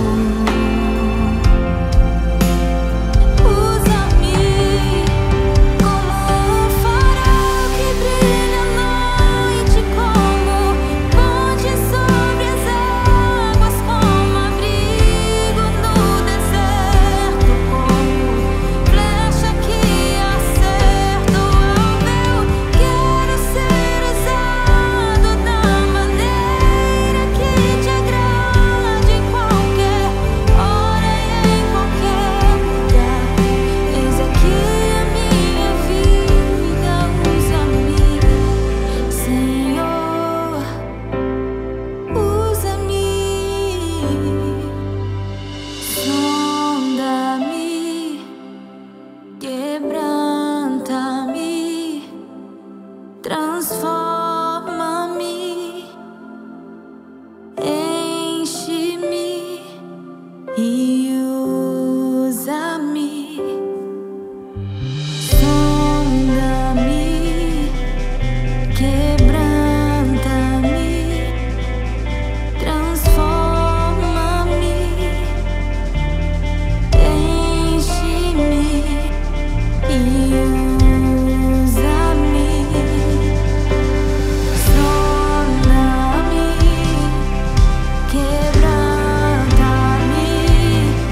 usa-me como um farol que brilha à noite, como ponte sobre as águas, como abrigo no deserto, como flecha que acerta o alvo. Quero ser usado da maneira que te agrade, em qualquer hora e em qualquer lugar. Eis aqui a minha vida, usa-me, Senhor, usa-me. Sonda-me, quebranta-me, transforma-me, enche-me e usa-me. Sonda-me, quebranta-me, transforma-me, enche-me e usa-me. Sonda-me, quebranta-me,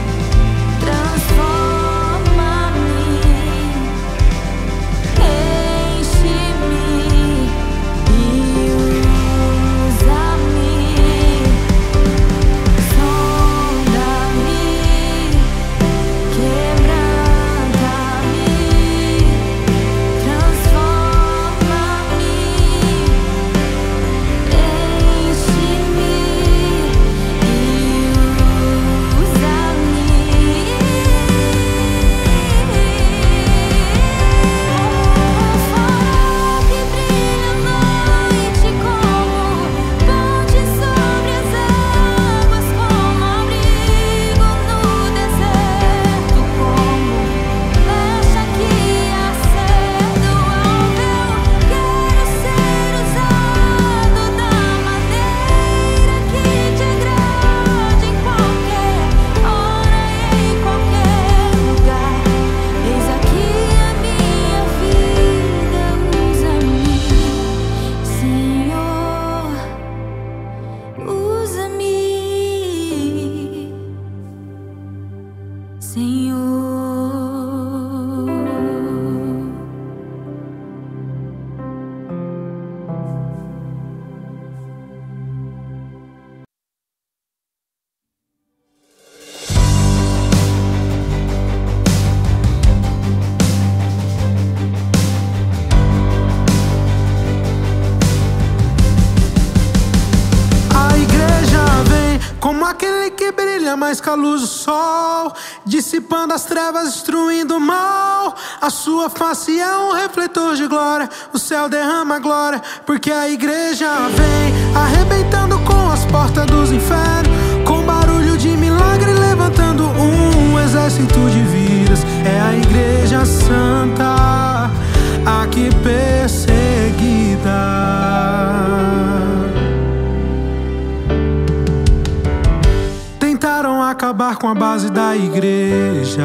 Senhor. Como aquele que brilha mais que a luz do sol, dissipando as trevas, destruindo o mal. A sua face é um refletor de glória, o céu derrama glória, porque a igreja vem arrebentando com as portas dos infernos, com barulho de milagre, levantando um exército de vidas. É a igreja santa, aqui perseguida. Tentaram acabar com a base da igreja.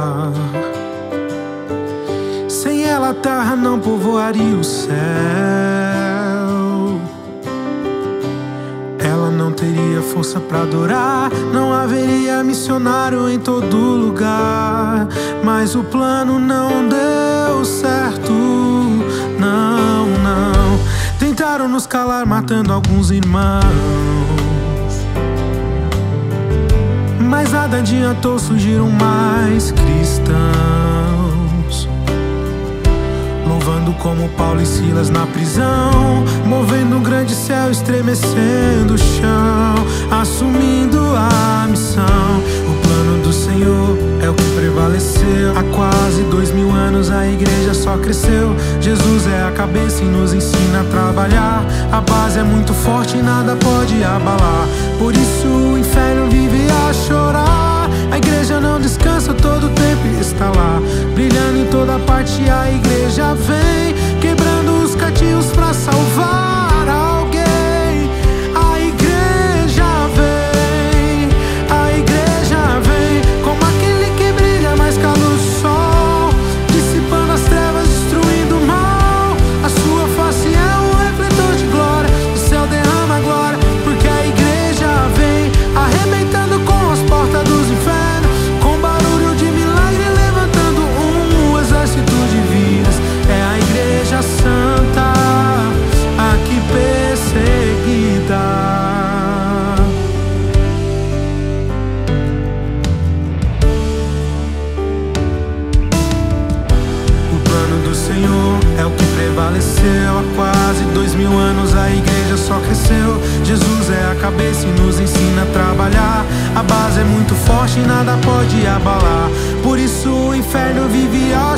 Sem ela a terra não povoaria o céu. Ela não teria força pra adorar, não haveria missionário em todo lugar. Mas o plano não deu certo, não, não. Tentaram nos calar matando alguns irmãos, mas nada adiantou, surgiram mais cristãos, louvando como Paulo e Silas na prisão, movendo um grande céu, estremecendo o chão, assumindo a missão. O plano do Senhor é o que prevaleceu. Há quase 2000 anos a igreja só cresceu. Jesus é a cabeça e nos ensina a trabalhar. A base é muito forte e nada pode abalar. Por isso o inferno vive a chorar. A igreja não descansa, todo tempo está lá, brilhando em toda parte. A igreja vem quebrando os cativos pra salvar alguém. A igreja vem, a igreja vem, como aquele que brilha mais que a luz do sol, dissipando as trevas, destruindo o mal. A sua face é um refletor de glória, o céu derrama glória, porque a igreja vem arrebentando com as portas dos infernos, com barulho de milagre, levantando um exército de vidas. É a igreja santa, aqui perseguida. O plano do Senhor é o que prevaleceu. Há quase 2000 anos a igreja só cresceu. Jesus é a cabeça e nos ensina a trabalhar. A base é muito forte e nada pode abalar. Por isso o inferno vive a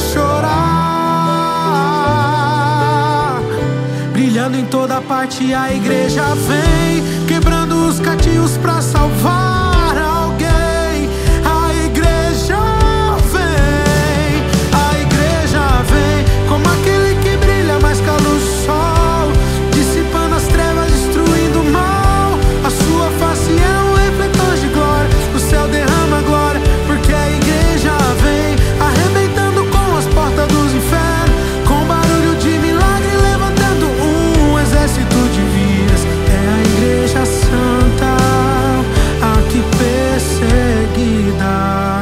chorar. Brilhando em toda parte a igreja vem, quebrando os cativos pra salvar alguém. A igreja vem, a igreja vem, como aquele que brilha mais que a luz do sol, dissipando as trevas, destruindo o mal. A sua face é um refletor de glória, o céu derrama glória, porque a igreja vem arrebentando com as portas dos infernos, com barulho de milagre, levantando um exército de vidas. É a igreja santa, aqui perseguida.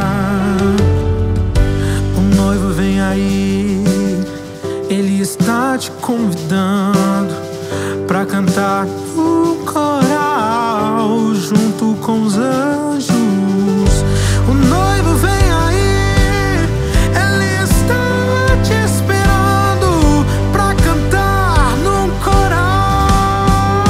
O noivo vem aí, ele está te convidando pra cantar no coral junto com os anjos. O noivo vem aí, ele está te esperando pra cantar num coral.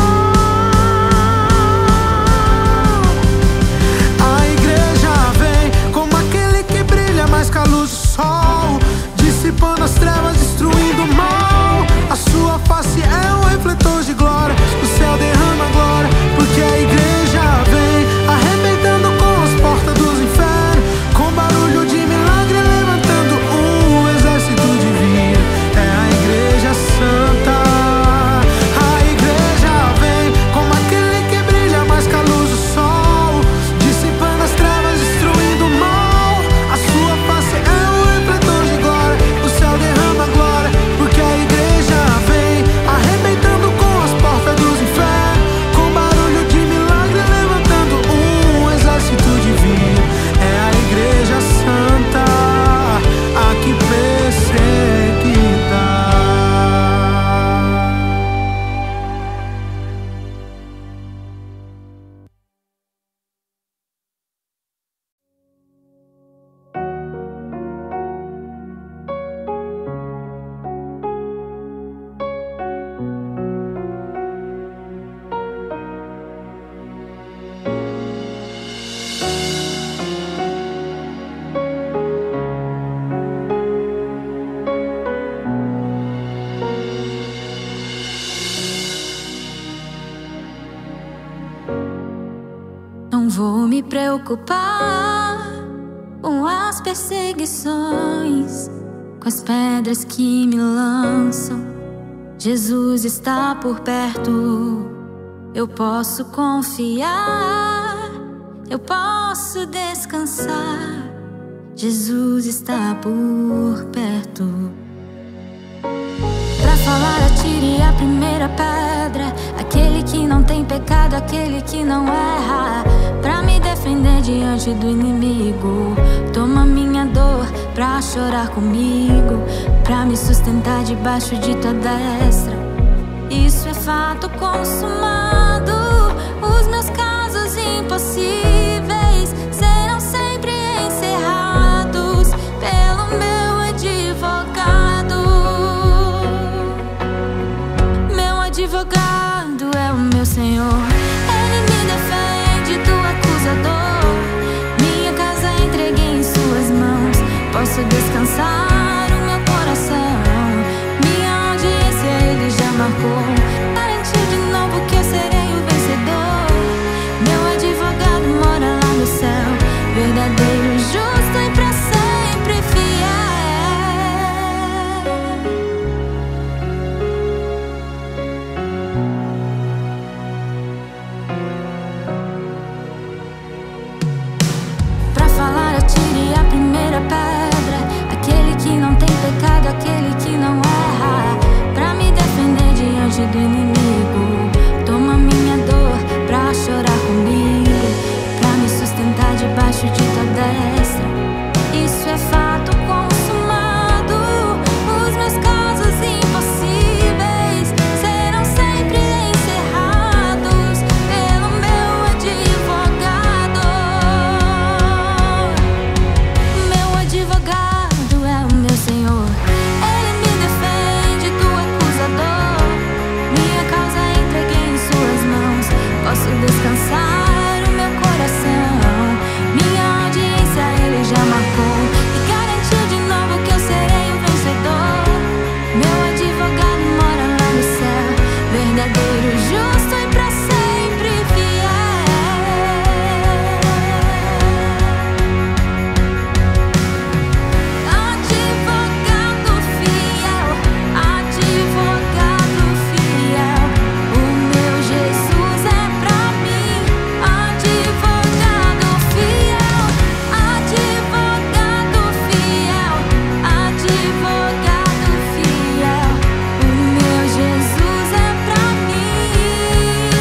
A igreja vem como aquele que brilha mais que a luz do sol, dissipando as trevas, destruindo o mal. A sua face é um refletor de glória, o céu me preocupar com as perseguições, com as pedras que me lançam. Jesus está por perto, eu posso confiar, eu posso descansar. Jesus está por perto. Pra falar, atire a primeira pedra, aquele que não tem pecado, aquele que não erra. Pra me defender diante do inimigo, toma minha dor pra chorar comigo, pra me sustentar debaixo de tua destra. Isso é fato consumado. Os meus casos impossíveis serão sempre encerrados pelo meu advogado. Meu advogado é o meu Senhor. Ele me defende do acusador. Minha casa entreguei em suas mãos. Posso descansar o meu coração. Minha audiência ele já marcou. Garantiu de novo que eu serei o vencedor. Meu advogado mora lá no céu, verdadeiro, justo e pra sempre fiel. Pra falar, atire a primeira pedra, aquele que não tem pecado, aquele que não erra. Pra me defender diante do inimigo, toma minha dor pra chorar comigo, pra me sustentar debaixo de tua destra. Isso é fato consumado. Os meus casos impossíveis serão sempre encerrados pelo meu advogado. Meu advogado é o meu Senhor. Ele me defende do acusador. Minha causa entreguei em suas mãos. Posso descansar o meu coração. Minha audiência ele já marcou e garantiu de novo que eu serei o vencedor. Meu advogado mora lá no céu, verdadeiro, justo e pra sempre fiel. Advogado fiel, advogado fiel, o meu Jesus é pra mim. Advogado fiel, advogado fiel, advogado fiel, o meu Jesus é pra mim.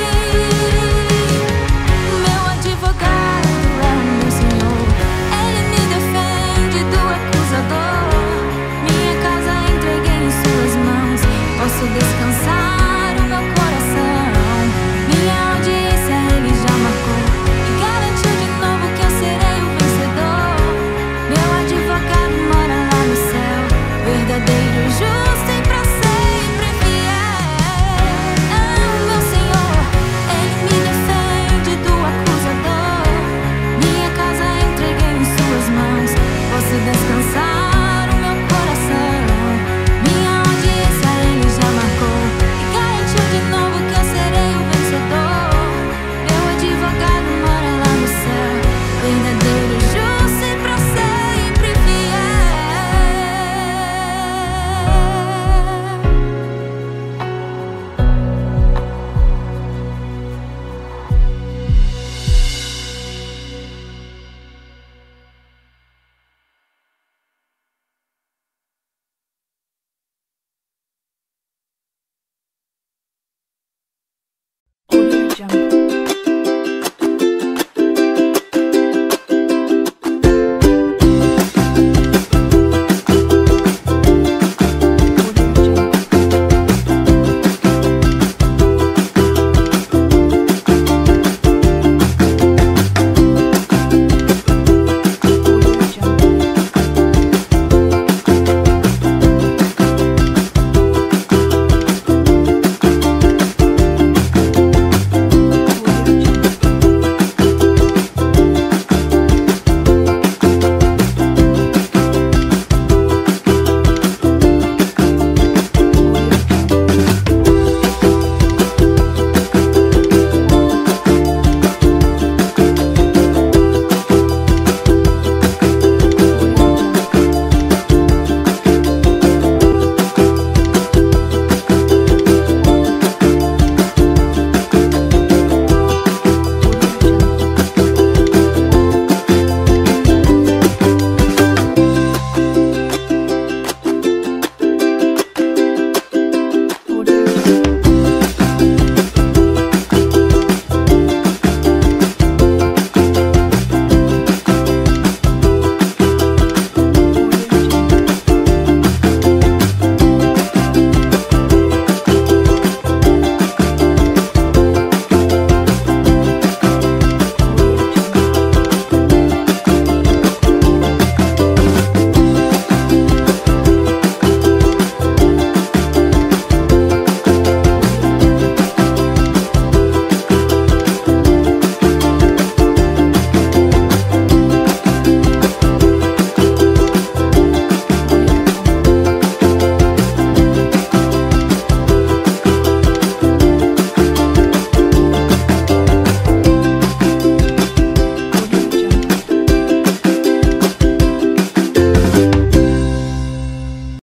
Meu advogado é o meu Senhor. Ele me defende do acusador. Minha casa entreguei em suas mãos. Posso descansar o meu coração. Minha audiência ele já marcou e garantiu de novo que eu serei o vencedor. Meu advogado mora lá no céu, verdadeiro, justo e pra sempre fiel. É o meu Senhor. Ele me defende do acusador. Minha casa entreguei em suas mãos. Posso descansar o meu coração. Minha audiência ele já marcou e garantiu de novo que eu serei o vencedor. Meu advogado mora lá no céu, verdadeiro, justo e pra sempre fiel. Audio Jungle.